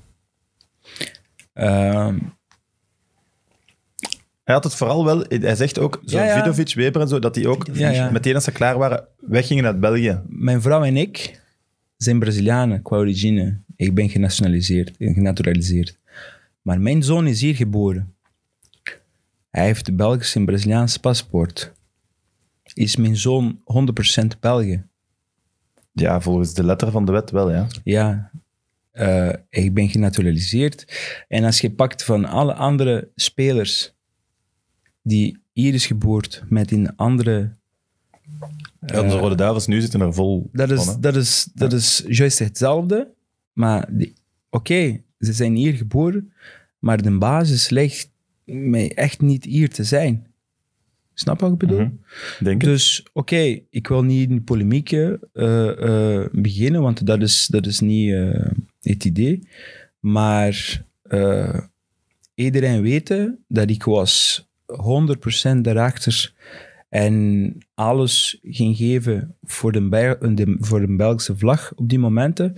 S1: Hij had het vooral wel... Hij zegt ook, Vidovic, Weber en zo, dat die ook meteen als ze klaar waren, weggingen uit België.
S3: Mijn vrouw en ik zijn Brazilianen qua origine. Ik ben genaturaliseerd. Maar mijn zoon is hier geboren. Hij heeft een Belgisch en Braziliaans paspoort. Is mijn zoon 100% België?
S1: Ja, volgens de letter van de wet wel, ja.
S3: Ja. Ik ben genaturaliseerd. En als je pakt van alle andere spelers die hier is geboren met een andere...
S1: onze Rode Duivels nu zitten er vol
S3: Dat is juist hetzelfde. Maar oké, ze zijn hier geboren, maar de basis ligt mij echt niet hier te zijn. Snap wat ik bedoel?
S1: Denk
S3: dus oké, ik wil niet in polemieken beginnen, want dat is niet het idee. Maar iedereen weet dat ik was 100% daarachter en alles ging geven voor de Belgische vlag op die momenten.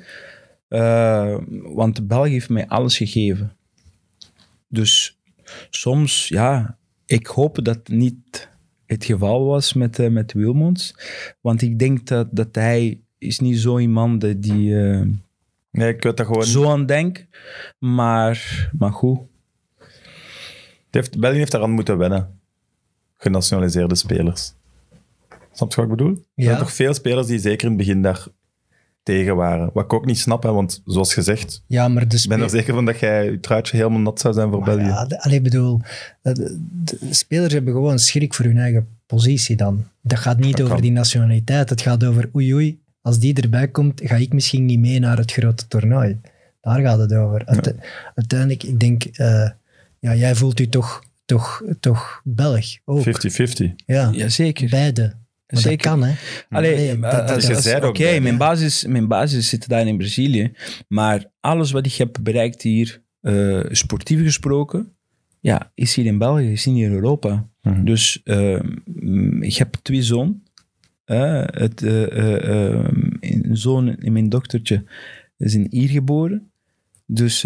S3: Want België heeft mij alles gegeven. Dus soms, ik hoop dat het niet het geval was met Wilmots. Want ik denk dat hij is niet zo iemand die
S1: nee, ik weet dat gewoon
S3: zo aan denkt. Maar goed.
S1: België heeft daaraan moeten wennen. Genationaliseerde spelers. Snap je wat ik bedoel? Er zijn toch veel spelers die zeker in het begin daar tegen waren. Wat ik ook niet snap, hè, want zoals gezegd, ik ben er zeker van dat jij je truitje helemaal nat zou zijn voor België.
S2: De spelers hebben gewoon schrik voor hun eigen positie dan. Dat gaat niet over die nationaliteit, het gaat over oei, als die erbij komt, ga ik misschien niet mee naar het grote toernooi. Daar gaat het over. Uiteindelijk, ik denk, jij voelt u toch Belg ook.
S1: 50-50.
S3: Ja, zeker.
S2: Beide. Maar zeker. Dat kan, hè.
S3: Oké, mijn basis zit daar in Brazilië. Maar alles wat ik heb bereikt hier, sportief gesproken, is hier in België, is niet in Europa. Dus ik heb 2 zonen. Een zoon en mijn dochtertje zijn hier geboren. Dus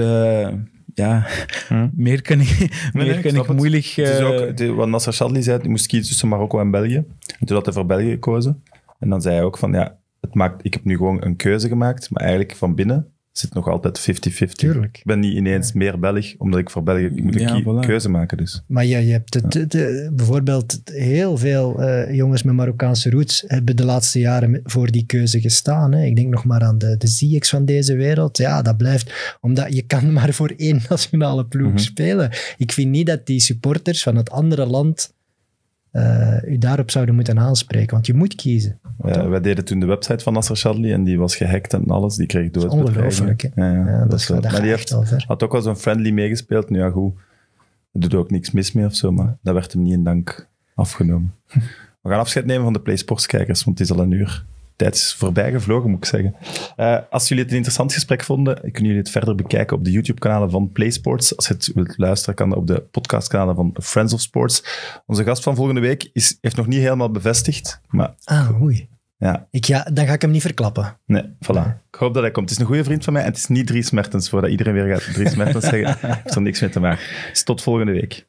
S3: meer kan ik moeilijk...
S1: Het is ook, wat Nasser Chadli zei, hij moest kiezen tussen Marokko en België. En toen had hij voor België gekozen. En dan zei hij ook van, ik heb nu gewoon een keuze gemaakt, maar eigenlijk van binnen zit nog altijd 50-50.
S2: Tuurlijk.
S1: Ik ben niet ineens meer Belg, omdat ik voor België... Ik moet een
S3: voilà.
S1: keuze maken, dus.
S2: Maar je hebt bijvoorbeeld heel veel jongens met Marokkaanse roots hebben de laatste jaren voor die keuze gestaan. Hè. Ik denk nog maar aan de Ziyechs van deze wereld. Ja, dat blijft... Omdat je kan maar voor één nationale ploeg spelen. Ik vind niet dat die supporters van het andere land u daarop zouden moeten aanspreken. Want je moet kiezen.
S1: Wij deden toen de website van Nasser Chadli en die was gehackt en alles. Die kreeg doodbedreigingen.
S2: Ongelooflijk, hè?
S1: Ja,
S2: Dat
S1: wel.
S2: gaat
S1: Maar die
S2: echt wel ver.
S1: had ook wel zo'n friendly meegespeeld. Nu ja, goed. Er doet ook niks mis mee of zo, maar dat werd hem niet in dank afgenomen. We gaan afscheid nemen van de PlaySports-kijkers, want het is al een uur. Tijd is voorbij gevlogen, moet ik zeggen. Als jullie het een interessant gesprek vonden, kunnen jullie het verder bekijken op de YouTube-kanalen van PlaySports. Als je het wilt luisteren, kan dat op de podcastkanalen van Friends of Sports. Onze gast van volgende week heeft nog niet helemaal bevestigd, maar...
S2: Oei.
S1: Ja.
S2: Dan ga ik hem niet verklappen.
S1: Nee, voilà. Ik hoop dat hij komt. Het is een goede vriend van mij en het is niet Dries Mertens, voordat iedereen weer gaat Dries Mertens zeggen. Heeft er niks mee te maken. Dus tot volgende week.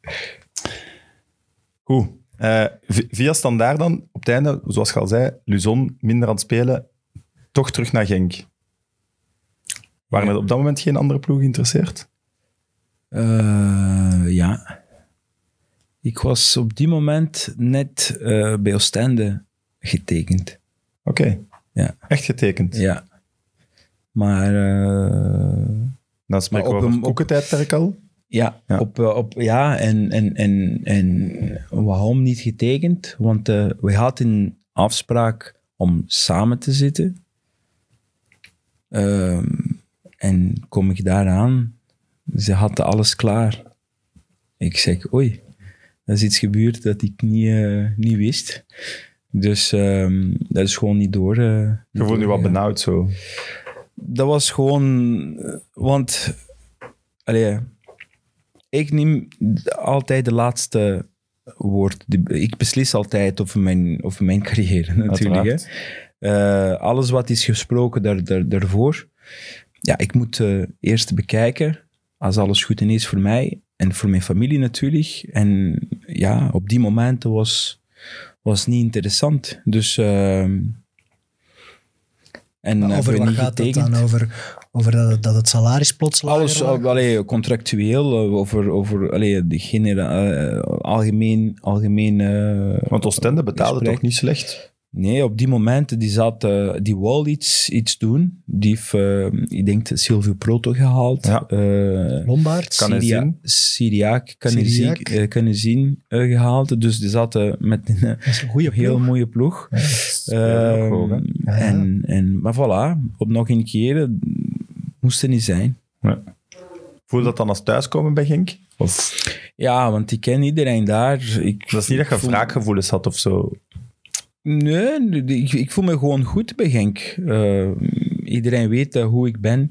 S1: Goed. Via standaard dan, op het einde, zoals je al zei, Luzon minder aan het spelen, toch terug naar Genk. Waren er op dat moment geen andere ploeg geïnteresseerd?
S3: Ja. Ik was op die moment net bij Oostende getekend.
S1: Oké.
S3: Ja.
S1: Echt getekend?
S3: Ja. Maar...
S1: Dan spreken we
S3: op
S1: over
S3: een
S1: koekentijdperk al?
S3: Ja,
S1: Ja.
S3: En waarom niet getekend? Want we hadden een afspraak om samen te zitten. En kom ik daaraan, ze hadden alles klaar. Ik zeg, oei, er is iets gebeurd dat ik niet wist. Dus dat is gewoon niet door.
S1: Je voelt nu wat benauwd zo.
S3: Dat was gewoon... Want... Allee, ik neem altijd de laatste woord. Ik beslis altijd over mijn carrière, natuurlijk. Hè. Alles wat is gesproken daarvoor. Ja, ik moet eerst bekijken, als alles goed is voor mij en voor mijn familie natuurlijk. En ja, op die momenten was niet interessant. Dus...
S2: over wat gaat het dan? Over dat het salaris plots lager lag?
S3: Alles, contractueel, over de algemeen
S1: Want Oostende betaalde toch niet slecht?
S3: Nee, op die momenten die wou iets doen. Die heeft, ik denk, Silvio Proto gehaald.
S1: Ja.
S2: Lombard.
S3: Syriac kan je zien gehaald. Dus die zaten met een heel mooie ploeg.
S1: Ja,
S3: Maar voilà, op nog een keer moest het niet zijn.
S1: Ja. Voel je dat dan als thuiskomen bij Genk? Of?
S3: Ja, want ik ken iedereen daar.
S1: Dat is niet dat je wraakgevoelens had of zo?
S3: Nee, ik voel me gewoon goed bij Genk. Iedereen weet hoe ik ben.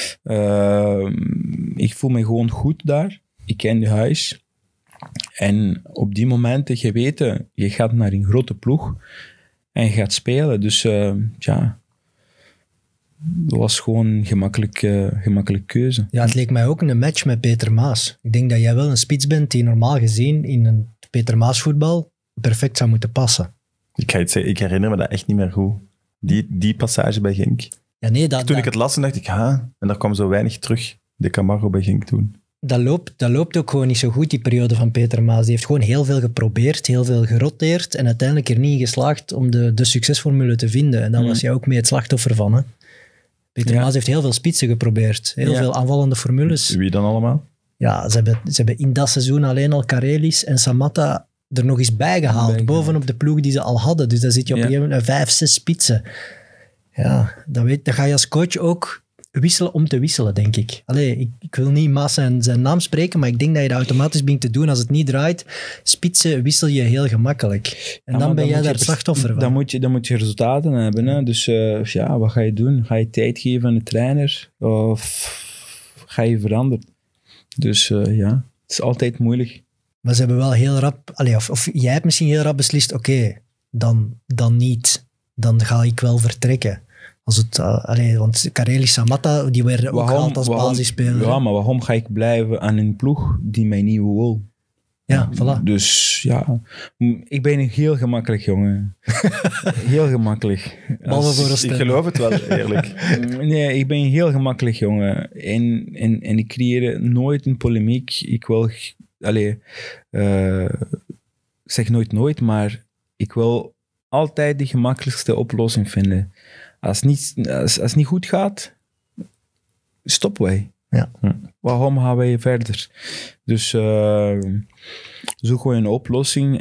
S3: Ik voel me gewoon goed daar. Ik ken het huis. En op die momenten, je weet, je gaat naar een grote ploeg en je gaat spelen. Dus ja, dat was gewoon een gemakkelijke keuze.
S2: Ja, het leek mij ook een match met Peter Maas. Ik denk dat jij wel een spits bent die normaal gezien in een Peter Maas voetbal perfect zou moeten passen.
S1: Ik ga iets zeggen, ik herinner me dat echt niet meer goed. Die passage bij Genk.
S2: Ja, nee,
S1: Toen ik het las, dacht ik, en daar kwam zo weinig terug. De Camargo bij Genk toen.
S2: Dat loopt ook gewoon niet zo goed, die periode van Peter Maas. Die heeft gewoon heel veel geprobeerd, heel veel geroteerd en uiteindelijk er niet in geslaagd om de succesformule te vinden. En daar was jij ook mee het slachtoffer van. Hè? Peter Maas heeft heel veel spitsen geprobeerd. Heel veel aanvallende formules.
S1: Wie dan allemaal?
S2: Ja, ze hebben in dat seizoen alleen al Karelis en Samatta er nog eens bijgehaald, bovenop de ploeg die ze al hadden. Dus dan zit je op een gegeven moment 5, 6 spitsen. Ja, dan ga je als coach ook wisselen om te wisselen, denk ik. Allee, ik wil niet Maas zijn naam spreken, maar ik denk dat je dat automatisch begint te doen. Als het niet draait, spitsen wissel je heel gemakkelijk. En dan ben jij daar het slachtoffer van.
S3: Dan moet je resultaten hebben. Hè? Dus ja, wat ga je doen? Ga je tijd geven aan de trainer? Of ga je veranderen? Dus ja, het is altijd moeilijk. Maar
S2: ze hebben wel heel rap... Of jij hebt misschien heel rap beslist, oké, dan niet. Dan ga ik wel vertrekken. Als het, want Karelis, Samatta, die werden ook gehaald als basisspeler.
S3: Ja, maar waarom ga ik blijven aan een ploeg die mij niet wil?
S2: Ja, voilà.
S3: Dus ja, ik ben een heel gemakkelijk jongen. Heel gemakkelijk.
S2: Behalve voor een
S1: Ik
S2: stem.
S1: geloof het wel, eerlijk.
S3: Nee, ik ben een heel gemakkelijk jongen. En ik creëer nooit een polemiek. Ik wil... ik zeg nooit, maar ik wil altijd de gemakkelijkste oplossing vinden. Als het niet goed gaat, stoppen wij.
S2: Ja.
S3: Waarom gaan wij verder? Dus zoek gewoon een oplossing.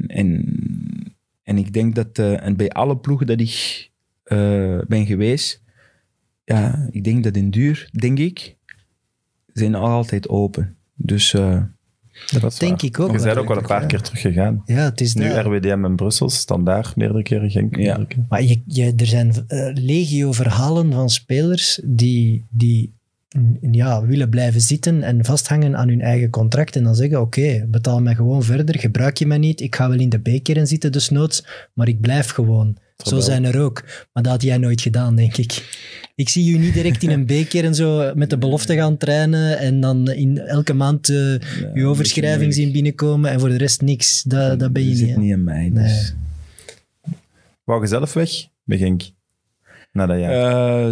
S3: En ik denk dat en bij alle ploegen dat ik ben geweest, ja, ik denk dat in duur, denk ik, zijn altijd open. Dus
S1: Dat is
S2: denk
S1: waar.
S2: ik ook
S1: Je
S2: wel,
S1: bent ook wel een paar
S2: ja.
S1: keer teruggegaan.
S2: Ja, het is
S1: Nu
S2: dat.
S1: RWDM in Brussel, standaard, meerdere keren, Genk,
S3: Ja.
S1: meerdere keer.
S2: Maar er zijn legio verhalen van spelers die willen blijven zitten en vasthangen aan hun eigen contract en dan zeggen, oké, betaal mij gewoon verder, gebruik je mij niet, ik ga wel in de B-kern zitten desnoods, maar ik blijf gewoon. Zo zijn er ook. Maar dat had jij nooit gedaan, denk ik. Ik zie je niet direct in een B-kern zo met de belofte gaan trainen en dan in elke maand je overschrijving zien binnenkomen en voor de rest niks. Dat ben je
S3: zit
S2: niet. Hè?
S3: niet in mij. Dus.
S1: Wou je zelf weg bij Genk? Na dat jaar.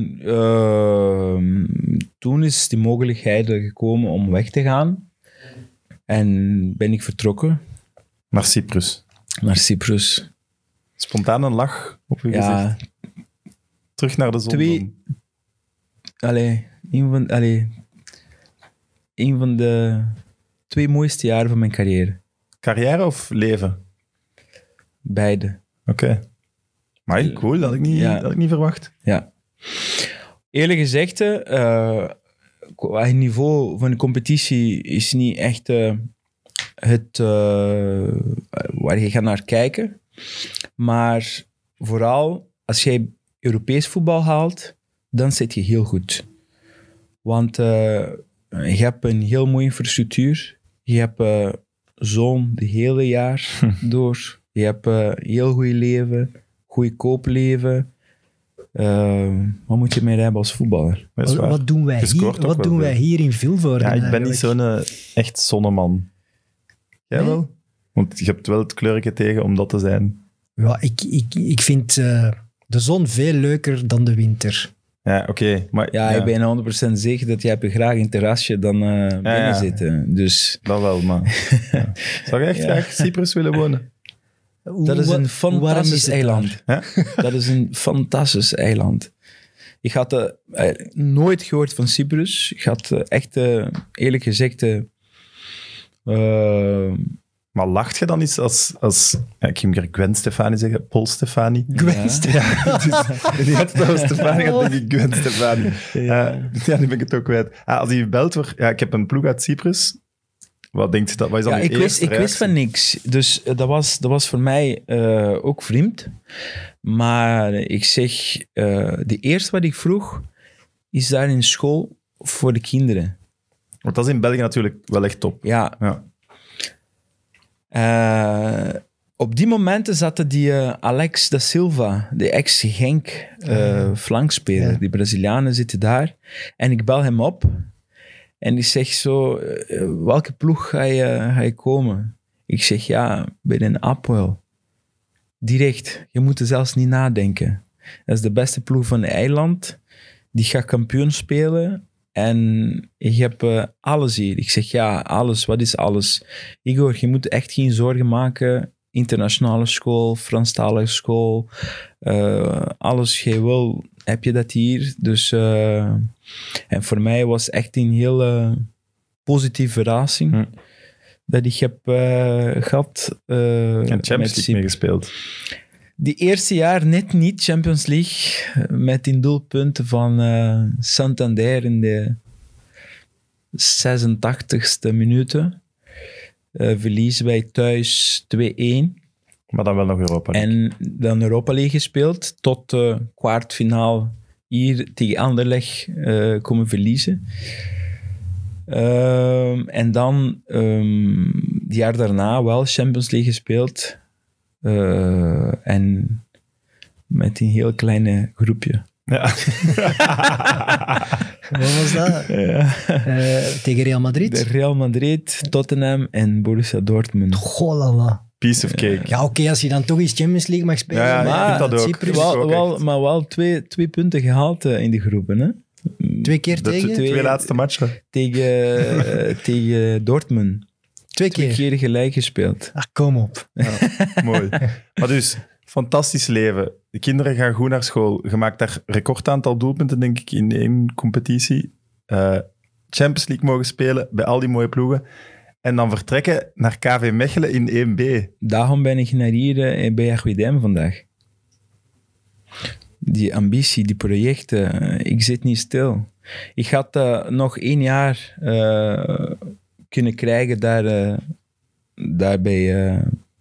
S3: Toen is die mogelijkheid er gekomen om weg te gaan. En ben ik vertrokken
S1: Naar Cyprus.
S3: naar Cyprus.
S1: Spontaan een lach op je gezicht.
S3: Ja,
S1: Terug naar de zon.
S3: een van de 2 mooiste jaren van mijn carrière.
S1: Carrière of leven?
S3: Beide.
S1: Oké. Maar cool, dat had ik niet verwacht.
S3: Ja. Eerlijk gezegd, qua het niveau van de competitie is niet echt waar je gaat naar kijken. Maar vooral als jij Europees voetbal haalt, dan zit je heel goed. Want je hebt een heel mooie infrastructuur. Je hebt zon de hele jaar door. Je hebt heel goed leven, goedkoop leven. Wat moet je mee hebben als voetballer?
S1: Dat is waar.
S2: Wat doen wij
S1: Je
S2: hier,
S1: scoort ook
S2: wat
S1: wel
S2: doen wij
S1: veel.
S2: hier in Vilvoorde?
S1: Ja, ik ben niet
S2: eigenlijk?
S1: zo'n echt zonneman. Jij
S2: Nee?
S1: wel? Want je hebt wel het kleuretje tegen om dat te zijn.
S2: Ja, ik vind de zon veel leuker dan de winter.
S1: Ja, oké. Maar
S3: Ja, ik ben 100% zeker dat jij graag in het terrasje dan binnen zitten. Dus
S1: dat wel, maar... ja. Zou je echt graag Cyprus willen wonen?
S3: dat is een
S2: hoe warm is
S3: fantastisch
S2: het
S3: eiland.
S1: Ja?
S3: Dat is een fantastisch eiland. Ik had nooit gehoord van Cyprus. Ik had echt, eerlijk gezegd...
S1: Maar lacht je dan iets als ik ging weer Gwen Stefani zeggen, Paul Stefani?
S2: Gwen Stefani.
S1: Die had trouwens Stefani, gaat denk ik Gwen Stefani. Ja, nu ben ik het ook kwijt. Als hij belt voor... Ja, ik heb een ploeg uit Cyprus. Wat denkt je dat? Wat is dan
S3: Ja,
S1: uw
S3: ik wist
S1: eerste reactie?
S3: van niks. Dus dat was voor mij ook vreemd. Maar ik zeg, de eerste wat ik vroeg, is daar een school voor de kinderen.
S1: Want dat is in België natuurlijk wel echt top.
S3: Ja.
S1: Ja.
S3: Op die momenten zaten die Alex da Silva, de ex-Genk flankspeler.
S2: Ja.
S3: Die Brazilianen zitten daar. En ik bel hem op. En die zegt zo, welke ploeg ga je komen? Ik zeg, ja, bij een Apoel. Direct. Je moet er zelfs niet nadenken. Dat is de beste ploeg van het eiland. Die gaat kampioen spelen. En je hebt alles hier. Ik zeg, ja, alles. Wat is alles? Igor, je moet echt geen zorgen maken. Internationale school, Franstalige school. Alles jij wil, heb je dat hier. Dus, en voor mij was echt een heel positieve verrassing. Dat ik heb gehad.
S1: En Champions League meegespeeld.
S3: Die eerste jaar net niet Champions League, met die doelpunten van Santander in de 86e minuten. Verliezen wij thuis 2-1.
S1: Maar dan wel nog Europa League.
S3: En dan Europa League gespeeld, tot kwartfinaal hier tegen Anderlecht komen verliezen. En dan, het jaar daarna wel Champions League gespeeld. En met een heel kleine groepje.
S1: Ja.
S2: Wat was dat?
S3: Ja.
S2: Tegen Real Madrid?
S3: De Real Madrid, Tottenham en Borussia Dortmund.
S2: Golala.
S1: Piece of cake.
S2: Ja, oké, als je dan toch eens Champions League mag spelen.
S1: Ja,
S3: ik vind
S1: dat ook.
S2: Cyprus.
S3: Maar wel twee punten gehaald in de groepen. Hè?
S2: 2 keer
S1: De
S2: tegen?
S1: twee laatste matchen.
S3: Tegen Dortmund.
S2: 2
S3: 2
S2: keer.
S3: keer gelijk gespeeld.
S2: Ah, kom op.
S1: Mooi. Maar dus, fantastisch leven. De kinderen gaan goed naar school. Je maakt daar recordaantal doelpunten, denk ik, in 1 competitie. Champions League mogen spelen bij al die mooie ploegen. En dan vertrekken naar KV Mechelen in 1B.
S3: Daarom ben ik naar hier bij RWDM vandaag. Die ambitie, die projecten, ik zit niet stil. Ik had nog 1 jaar kunnen krijgen daarbij.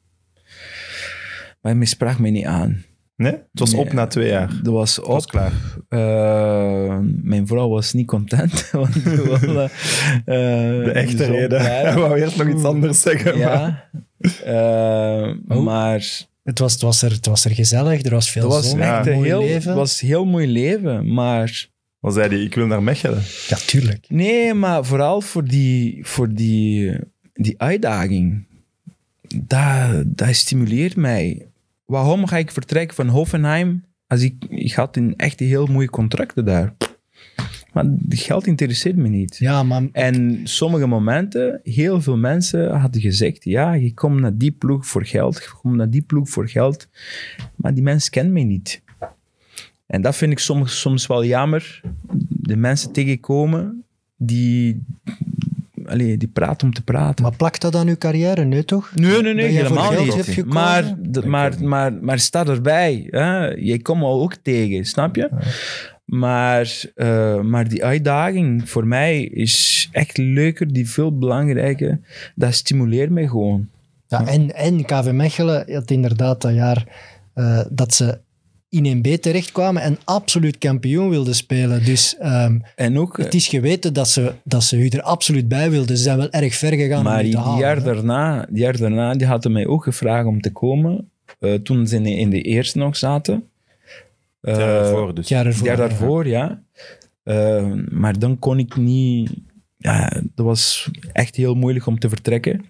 S3: Maar het sprak me niet aan.
S1: Nee? Het was
S3: Nee.
S1: op na 2 jaar.
S3: Dat was
S1: Het was
S3: op.
S1: klaar.
S3: Mijn vrouw was niet content. Want
S1: De echte reden. Ik wou eerst nog iets anders zeggen. Maar...
S3: Ja. Maar
S2: Het was er gezellig, er was veel
S3: het was
S2: zon,
S3: echt
S2: een
S3: een
S2: mooi
S3: heel,
S2: leven.
S3: het was een heel mooi leven. Maar
S1: Wat zei die? Ik wil naar Mechelen.
S2: Ja, tuurlijk.
S3: nee, maar vooral voor die uitdaging. Dat stimuleert mij. Waarom ga ik vertrekken van Hoffenheim als ik had een echt heel mooie contracten daar? Maar het geld interesseert me niet.
S2: Ja, maar
S3: En sommige momenten, heel veel mensen hadden gezegd, ja, je komt naar die ploeg voor geld, je komt naar die ploeg voor geld. Maar die mensen kennen mij niet. En dat vind ik soms wel jammer. De mensen tegenkomen die praten om te praten.
S2: Maar plakt dat aan uw carrière? Nee, toch?
S3: Nee,
S2: Dat jij
S3: helemaal
S2: voor geld
S3: niet.
S2: hebt gekozen?
S3: Maar sta erbij. Hè? Je komt al ook tegen, snap je? Maar die uitdaging voor mij is echt leuker, die veel belangrijker. Dat stimuleert mij gewoon.
S2: Ja, en KV Mechelen had inderdaad dat jaar dat ze in 1B terechtkwamen en absoluut kampioen wilden spelen. Dus
S3: En ook,
S2: het is geweten dat ze u er absoluut bij wilden. Ze zijn wel erg ver gegaan
S3: maar
S2: om u te
S3: die
S2: halen.
S3: jaar daarna, die hadden mij ook gevraagd om te komen. Toen ze in de eerste nog zaten.
S1: Het jaar ervoor dus.
S2: Het jaar ervoor.
S3: Ja, daarvoor, ja. Maar dan kon ik niet... Ja, dat was echt heel moeilijk om te vertrekken.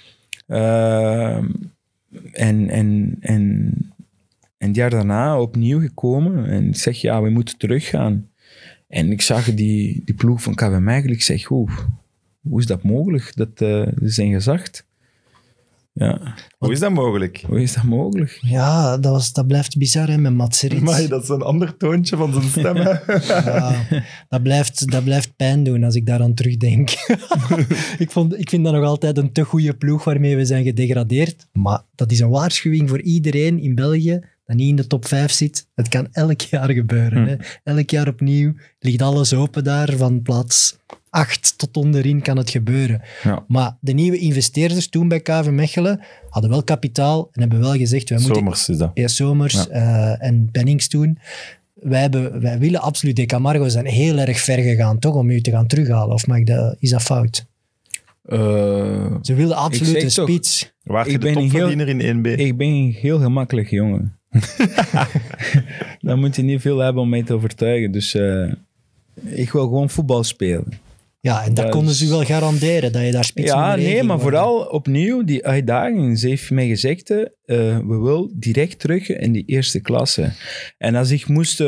S3: En het jaar daarna opnieuw gekomen. En ik zeg, ja, we moeten teruggaan. En ik zag die ploeg van KV Mechelen. Ik zeg, hoe is dat mogelijk? Dat zijn gezegd. Ja,
S1: Hoe is dat mogelijk?
S3: hoe is dat mogelijk?
S2: Ja, dat blijft bizar hè, met Mats Rits.
S1: Maar dat is een ander toontje van zijn stem. Hè?
S2: Ja, dat blijft pijn doen als ik daaraan terugdenk. ik vind dat nog altijd een te goede ploeg waarmee we zijn gedegradeerd. Maar dat is een waarschuwing voor iedereen in België dat niet in de top 5 zit. Het kan elk jaar gebeuren. Hè. Elk jaar opnieuw ligt alles open daar. Van plaats 8 tot onderin kan het gebeuren.
S1: Ja.
S2: Maar de nieuwe investeerders toen bij KV Mechelen hadden wel kapitaal en hebben wel gezegd... Wij moeten
S1: Zomers is dat.
S2: Somers en Pennings toen. Wij willen absoluut... De Camargo zijn heel erg ver gegaan, toch? Om u te gaan terughalen. Of is dat fout? Ze wilden absoluut
S3: zeg
S2: een
S3: toch,
S2: spits.
S1: Waar je
S3: Ik
S1: de
S3: ben een
S1: topverdiener in 1B?
S3: Ik ben een heel gemakkelijk jongen. Dan moet je niet veel hebben om mij te overtuigen. Dus ik wil gewoon voetbal spelen.
S2: Ja, en dat
S3: Ja,
S2: konden
S3: dus-
S2: ze u wel garanderen, dat je daar spits
S3: Ja,
S2: nummer één
S3: nee,
S2: ging
S3: maar
S2: worden.
S3: vooral opnieuw die uitdaging. Ze heeft mij gezegd, we willen direct terug in die eerste klasse. En als ik moest...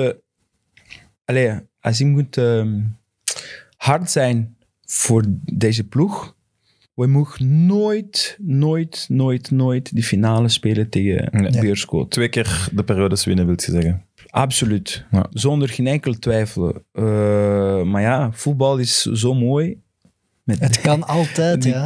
S3: hard zijn voor deze ploeg, we mogen nooit die finale spelen tegen
S1: Nee.
S3: Beerschot.
S1: 2 keer de periodes winnen, wil je zeggen.
S3: Absoluut.
S1: Ja.
S3: Zonder geen enkel twijfel. Maar ja, voetbal is zo mooi.
S2: Het kan altijd, ja.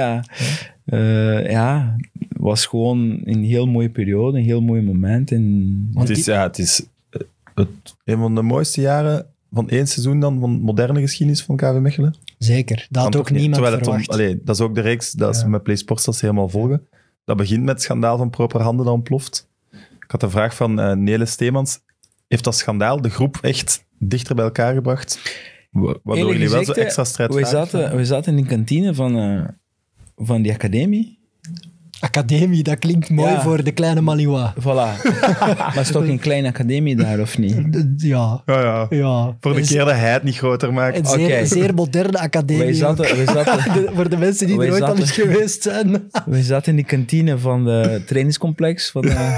S3: Ja, het was gewoon een heel mooie periode, een heel mooi moment. En
S2: Want
S1: Het is een van de mooiste jaren van 1 seizoen dan van moderne geschiedenis van KV Mechelen.
S2: Zeker, dat had
S1: Kan
S2: ook
S1: toch niet?
S2: niemand
S1: Terwijl het
S2: verwacht.
S1: dat is ook de reeks dat ze met Play Sports dat ze helemaal volgen. Dat begint met het schandaal van Proper Handen dat ontploft. Ik had een vraag van Nele Steemans. Heeft dat schandaal de groep echt dichter bij elkaar gebracht? Waardoor
S3: Eerlijk
S1: jullie wel zo
S3: gezegd,
S1: extra strijdvaardig zijn?
S3: we zaten in de kantine van die academie.
S2: Academie, dat klinkt mooi
S3: Ja.
S2: voor de kleine Malinois.
S3: Voilà. Maar is toch een kleine academie daar, of niet?
S2: Ja.
S1: Ja.
S2: Ja.
S1: Voor de keer dat hij het niet groter maakt.
S2: Een zeer,
S3: Oké.
S2: zeer moderne academie.
S3: Wij zaten,
S2: Voor de mensen die
S3: wij
S2: er ooit al
S3: zaten-
S2: eens geweest zijn.
S3: wij zaten in de kantine van de trainingscomplex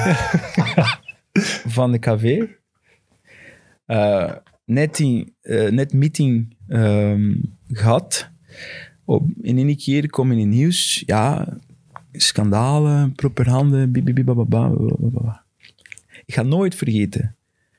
S3: van de KV. Net meeting gehad. In één keer kom in het nieuws. Ja, schandalen, propaganda, bibibibababa. Ik ga nooit vergeten.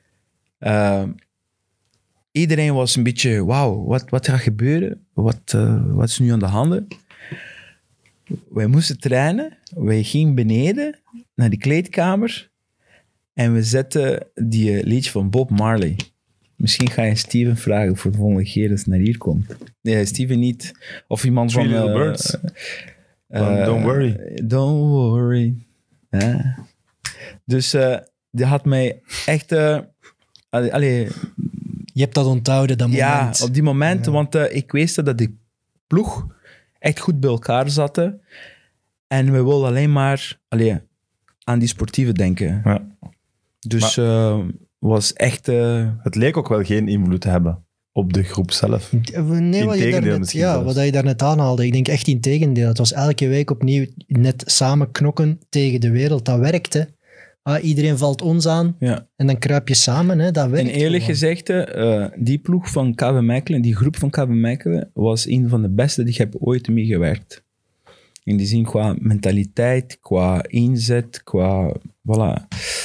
S3: Iedereen was een beetje, wauw, wat gaat gebeuren? Wat is nu aan de handen? Wij moesten trainen. Wij gingen beneden naar die kleedkamer. En we zetten die liedje van Bob Marley. Misschien ga je Steven vragen voor de volgende keer als hij naar hier komt. Nee, Steven niet. Of iemand
S1: Three
S3: van...
S1: Little Birds. Don't Worry.
S3: Don't worry. Ja. Dus die had mij echt... allee,
S2: Je hebt dat onthouden, dat
S3: ja,
S2: moment.
S3: op die moment.
S2: Ja.
S3: Want ik wist dat die ploeg echt goed bij elkaar zaten. En we wilden alleen maar aan die sportieve denken.
S1: Ja.
S3: Dus was echt...
S1: Het leek ook wel geen invloed te hebben op de groep zelf.
S2: Nee, wat je
S1: Integendeel
S2: daarnet,
S1: misschien
S2: ja,
S1: zelfs.
S2: wat je daarnet aanhaalde. Ik denk echt in tegendeel. Het was elke week opnieuw net samen knokken tegen de wereld. Dat werkte. Iedereen valt ons aan
S3: ja.
S2: en dan kruip je samen. Hè. Dat werkt
S3: En eerlijk
S2: gewoon.
S3: gezegd, die ploeg van KV Mechelen, die groep van KV Mechelen, was een van de beste die ik heb ooit meegewerkt. In die zin qua mentaliteit, qua inzet, qua... Voilà.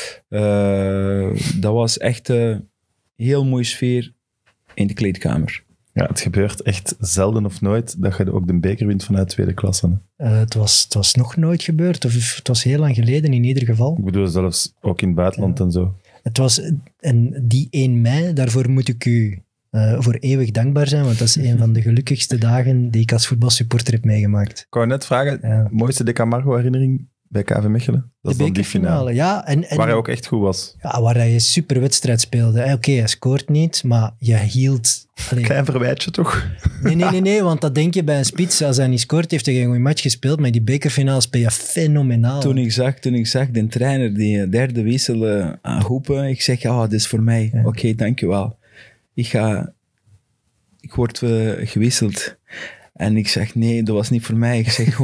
S3: Dat was echt een heel mooie sfeer in de kleedkamer.
S1: Ja, het gebeurt echt zelden of nooit dat je ook de beker wint vanuit tweede klasse. Hè.
S2: Het was nog nooit gebeurd, of het was heel lang geleden in ieder geval.
S1: Ik bedoel, zelfs ook in het buitenland en zo.
S2: Het was, en die 1 mei, daarvoor moet ik u voor eeuwig dankbaar zijn, want dat is een van de gelukkigste dagen die ik als voetbalsupporter heb meegemaakt.
S1: Ik wou net vragen,
S2: Ja.
S1: mooiste De Camargo-herinnering bij KV Mechelen? Dat is
S2: De
S1: dan die finale.
S2: bekerfinale, ja. En,
S1: Waar hij ook echt goed was.
S2: ja, waar hij een super wedstrijd speelde. Oké, hij scoort niet, maar je hield... Allee,
S1: Klein verwijtje toch?
S2: nee, want dat denk je bij een spits. Als hij niet scoort, heeft hij geen goede match gespeeld, maar die bekerfinale speel je fenomenaal.
S3: Toen ik zag de trainer die derde wissel roepen, ik zeg, dit is voor mij.
S2: Ja.
S3: Oké, dankjewel. Ik word gewisseld. En ik zeg, nee, dat was niet voor mij. Ik zeg,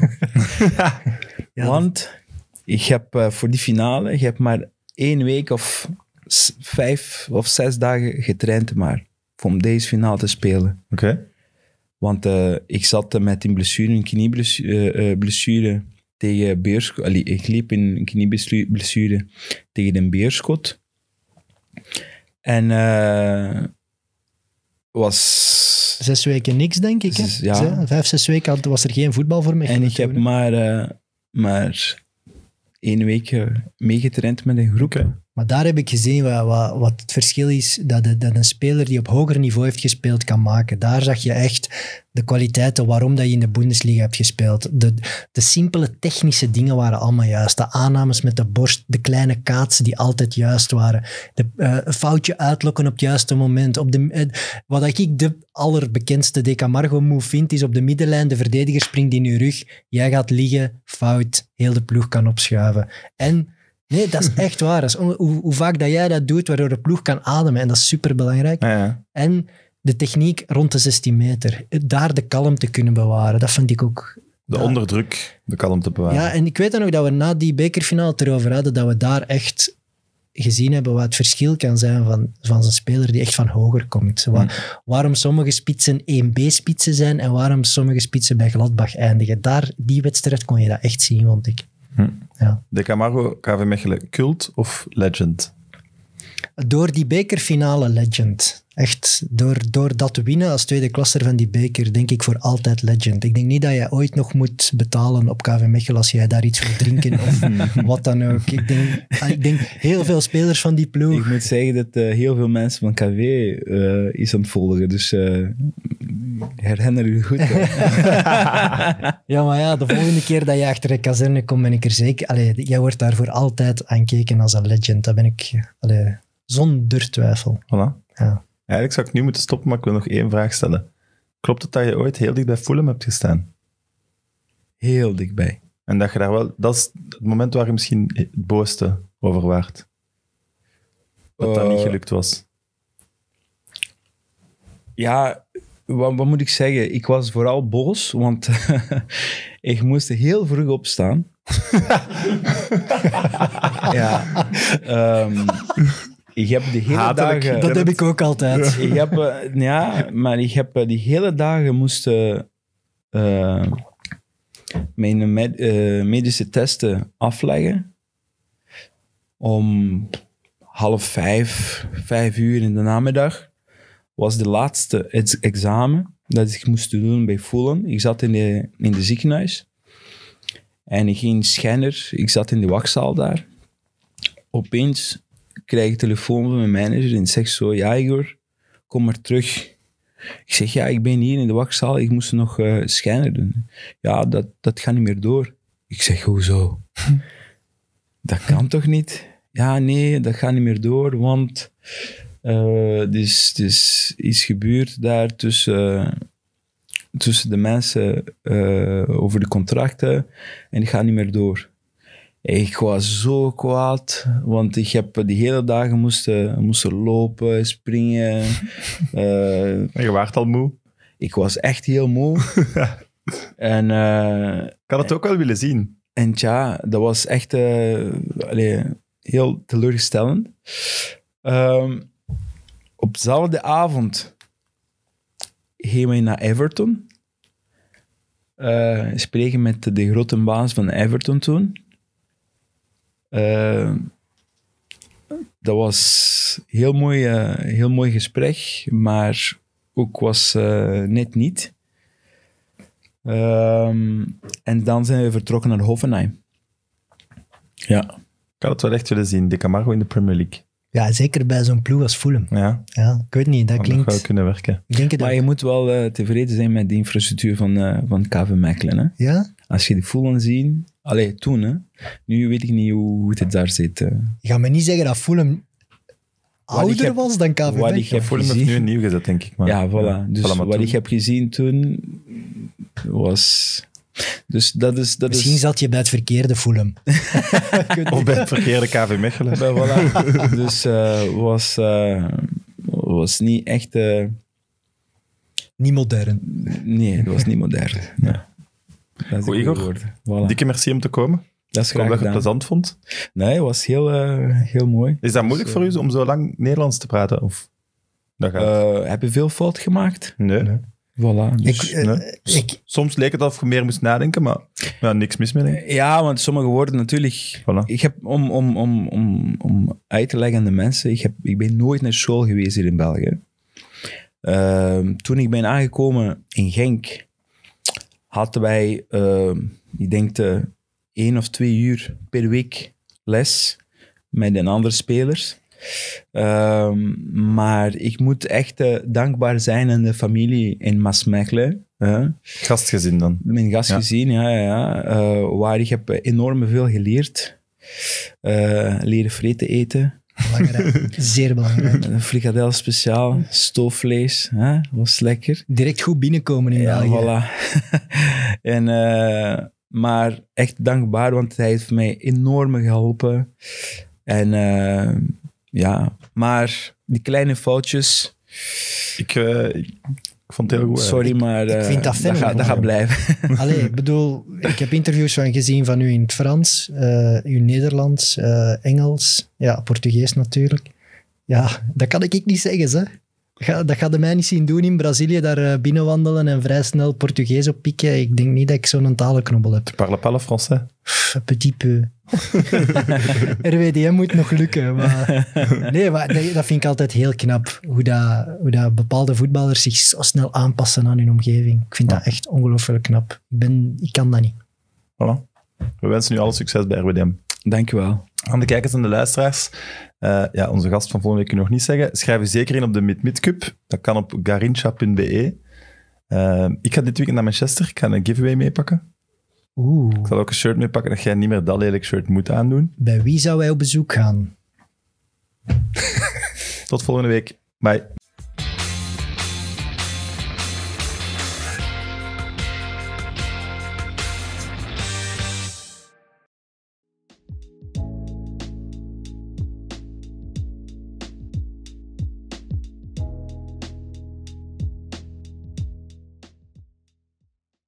S2: Ja,
S3: want ik heb voor die finale, je hebt maar 1 week of 5 of 6 dagen getraind maar, om deze finale te spelen.
S1: Oké.
S3: Want ik zat met een blessure, een knieblessure tegen Beerschot. Ik liep in een knieblessure tegen de Beerschot. En was...
S2: 6 weken niks, denk ik. Hè?
S3: Ja.
S2: 5, 6 weken was er geen voetbal voor mij.
S3: En ik heb maar 1 week meegetraind met een groep.
S1: Oké.
S2: Maar daar heb ik gezien wat het verschil is dat een speler die op hoger niveau heeft gespeeld kan maken. Daar zag je echt de kwaliteiten waarom dat je in de Bundesliga hebt gespeeld. De simpele technische dingen waren allemaal juist. De aannames met de borst, de kleine kaatsen die altijd juist waren. Een foutje uitlokken op het juiste moment. Wat ik de allerbekendste De Camargo move vind, is op de middenlijn, de verdediger springt in je rug, jij gaat liggen, fout, heel de ploeg kan opschuiven. En nee, dat is echt waar. Dat is hoe vaak dat jij dat doet, waardoor de ploeg kan ademen. En dat is superbelangrijk.
S1: Ja.
S2: En de techniek rond de 16 meter. Daar de kalmte kunnen bewaren. Dat vind ik ook...
S1: De onderdruk, de kalmte bewaren.
S2: Ja, en ik weet dan nog dat we na die bekerfinale het erover hadden, dat we daar echt gezien hebben wat het verschil kan zijn van zo'n speler die echt van hoger komt. Waarom sommige spitsen 1B-spitsen zijn en waarom sommige spitsen bij Gladbach eindigen. Die wedstrijd kon je dat echt zien, vond ik. Ja.
S1: De Camargo, KV Mechelen, cult of legend?
S2: Door die bekerfinale legend. Echt, door dat te winnen als tweede klasser van die beker, denk ik voor altijd legend. Ik denk niet dat jij ooit nog moet betalen op KV Mechelen als jij daar iets wil drinken of wat dan ook. Ik denk heel veel spelers van die ploeg.
S3: Ik moet zeggen dat heel veel mensen van KV is aan het volgen. Dus herinner je goed.
S2: Ja, maar ja, de volgende keer dat je achter de kazerne komt, ben ik er zeker... Allee, jij wordt daar voor altijd aankeken als een legend. Dat ben ik zonder twijfel.
S1: Voilà.
S2: Ja.
S1: Eigenlijk zou ik nu moeten stoppen, maar ik wil nog 1 vraag stellen. Klopt het dat je ooit heel dicht bij Fulham hebt gestaan?
S3: Heel dichtbij.
S1: En dat je daar wel... Dat is het moment waar je misschien het boosste over waart. Dat niet gelukt was.
S3: Ja, wat moet ik zeggen? Ik was vooral boos, want ik moest heel vroeg opstaan. Ja. Ik heb de hele
S1: Hatelijk.
S3: dagen...
S2: Dat heb ik ook altijd.
S3: Ik heb, maar ik heb die hele dagen moesten mijn medische testen afleggen. Om 4:30, 5:00 in de namiddag was de laatste examen dat ik moest doen bij Fulham. Ik zat in de ziekenhuis en ik ging scanner. Ik zat in de wachtzaal daar. Opeens krijg ik telefoon van mijn manager en zegt zo, ja Igor, kom maar terug. Ik zeg, ja, ik ben hier in de wachtzaal, ik moest nog scanner doen. Ja, dat gaat niet meer door. Ik zeg, hoezo? Dat kan toch niet? Ja, nee, dat gaat niet meer door, want dus iets gebeurd daar tussen de mensen over de contracten en die gaat niet meer door. Ik was zo kwaad, want ik heb die hele dagen moesten lopen, springen.
S1: En je waart al moe.
S3: Ik was echt heel moe. En,
S1: Ik had het ook wel willen zien.
S3: en tja, dat was echt heel teleurstellend. Op dezelfde avond gingen we naar Everton. Spreken met de grote baas van Everton toen. Dat was heel mooi gesprek, maar ook was net niet. En dan zijn we vertrokken naar Hoffenheim. Ja.
S1: Ik had het wel echt willen zien. De Camargo in de Premier League.
S2: Ja, zeker bij zo'n ploeg als Fulham.
S1: Ja,
S2: Ja, ik weet niet, dat
S1: dat nog wel
S2: klinkt...
S1: kunnen werken.
S2: Ik denk het
S3: Maar
S2: ook.
S3: je moet wel tevreden zijn met de infrastructuur van KV Mechelen. Hè?
S2: Ja?
S3: Als je die Fulham ziet... Allee, toen, hè. Nu weet ik niet hoe het daar zit.
S2: Je gaat me niet zeggen dat Fulham
S3: ik
S2: ouder
S3: heb-
S2: was dan KV
S3: wat ik
S2: Mechelen.
S3: heb
S1: Fulham heeft
S3: gezien.
S1: nu een nieuw gezet, denk ik. Maar,
S3: Ja, voilà. Dus
S1: maar
S3: wat
S1: toen-
S3: ik heb gezien toen was... Dus dat is...
S2: Misschien zat je bij het verkeerde Fulham.
S1: Of bij het verkeerde KV Mechelen.
S3: Voilà. Dus was niet echt...
S2: Niet modern.
S3: nee, dat was niet modern. Ja. Dat is een
S1: Goed,
S3: goeie
S1: Igor.
S3: woord. Voilà.
S1: Dikke merci om te komen.
S3: Dat is
S1: Ik hoop
S3: graag
S1: dat je het
S3: gedaan.
S1: plezant vond.
S3: Nee, het was heel mooi.
S1: Is dat moeilijk voor u om zo lang Nederlands te praten? Of? Dat gaat.
S3: Heb je veel fout gemaakt?
S1: Nee.
S3: Voilà. Dus,
S2: Ik,
S1: Soms leek het alsof je meer moest nadenken, maar ja, niks mis mee. Denk ik.
S3: ja, want sommige woorden natuurlijk...
S1: Voilà.
S3: Ik heb, om uit te leggen aan de mensen, ik ben nooit naar school geweest hier in België. Toen ik ben aangekomen in Genk, hadden wij, ik denk 1 of 2 uur per week les met een andere spelers. Maar ik moet echt dankbaar zijn aan de familie in Maasmechelen.
S1: Gastgezin dan.
S3: Mijn gastgezin, ja. Waar ik heb enorm veel geleerd. Leren vreten eten.
S2: belangrijk. Zeer belangrijk.
S3: Een frikadel speciaal, stoofvlees. Was lekker.
S2: Direct goed binnenkomen in
S3: Ja,
S2: België.
S3: voilà. Maar echt dankbaar, want hij heeft mij enorm geholpen. En ja, maar die kleine foutjes...
S1: Ik vond het heel goed.
S3: Sorry, maar
S2: ik vind dat fijn.
S3: dat gaat blijven.
S2: Allee, ik bedoel, ik heb interviews van gezien van u in het Frans, uw Nederlands, Engels, ja, Portugees natuurlijk. Ja, dat kan ik niet zeggen, hè. Dat gaat de mij niet zien doen in Brazilië, daar binnenwandelen en vrij snel Portugees oppikken. Ik denk niet dat ik zo'n talenknobbel heb.
S1: Parle pas le français.
S2: Een petit peu. RWDM moet nog lukken. Maar... Nee, maar dat vind ik altijd heel knap. Hoe dat bepaalde voetballers zich zo snel aanpassen aan hun omgeving. Ik vind dat echt ongelooflijk knap. Ik kan dat niet.
S1: Voilà. We wensen u alle succes bij RWDM.
S3: Dankjewel.
S1: Aan de kijkers en de luisteraars. Ja, onze gast van volgende week kunnen we nog niet zeggen. Schrijf u zeker in op de Mid-Mid Cup. Dat kan op garincha.be. Ik ga dit weekend naar Manchester. Ik ga een giveaway meepakken.
S2: Oeh.
S1: Ik zal ook een shirt meepakken dat jij niet meer dat lelijk shirt moet aandoen.
S2: Bij wie zou hij op bezoek gaan?
S1: Tot volgende week. Bye.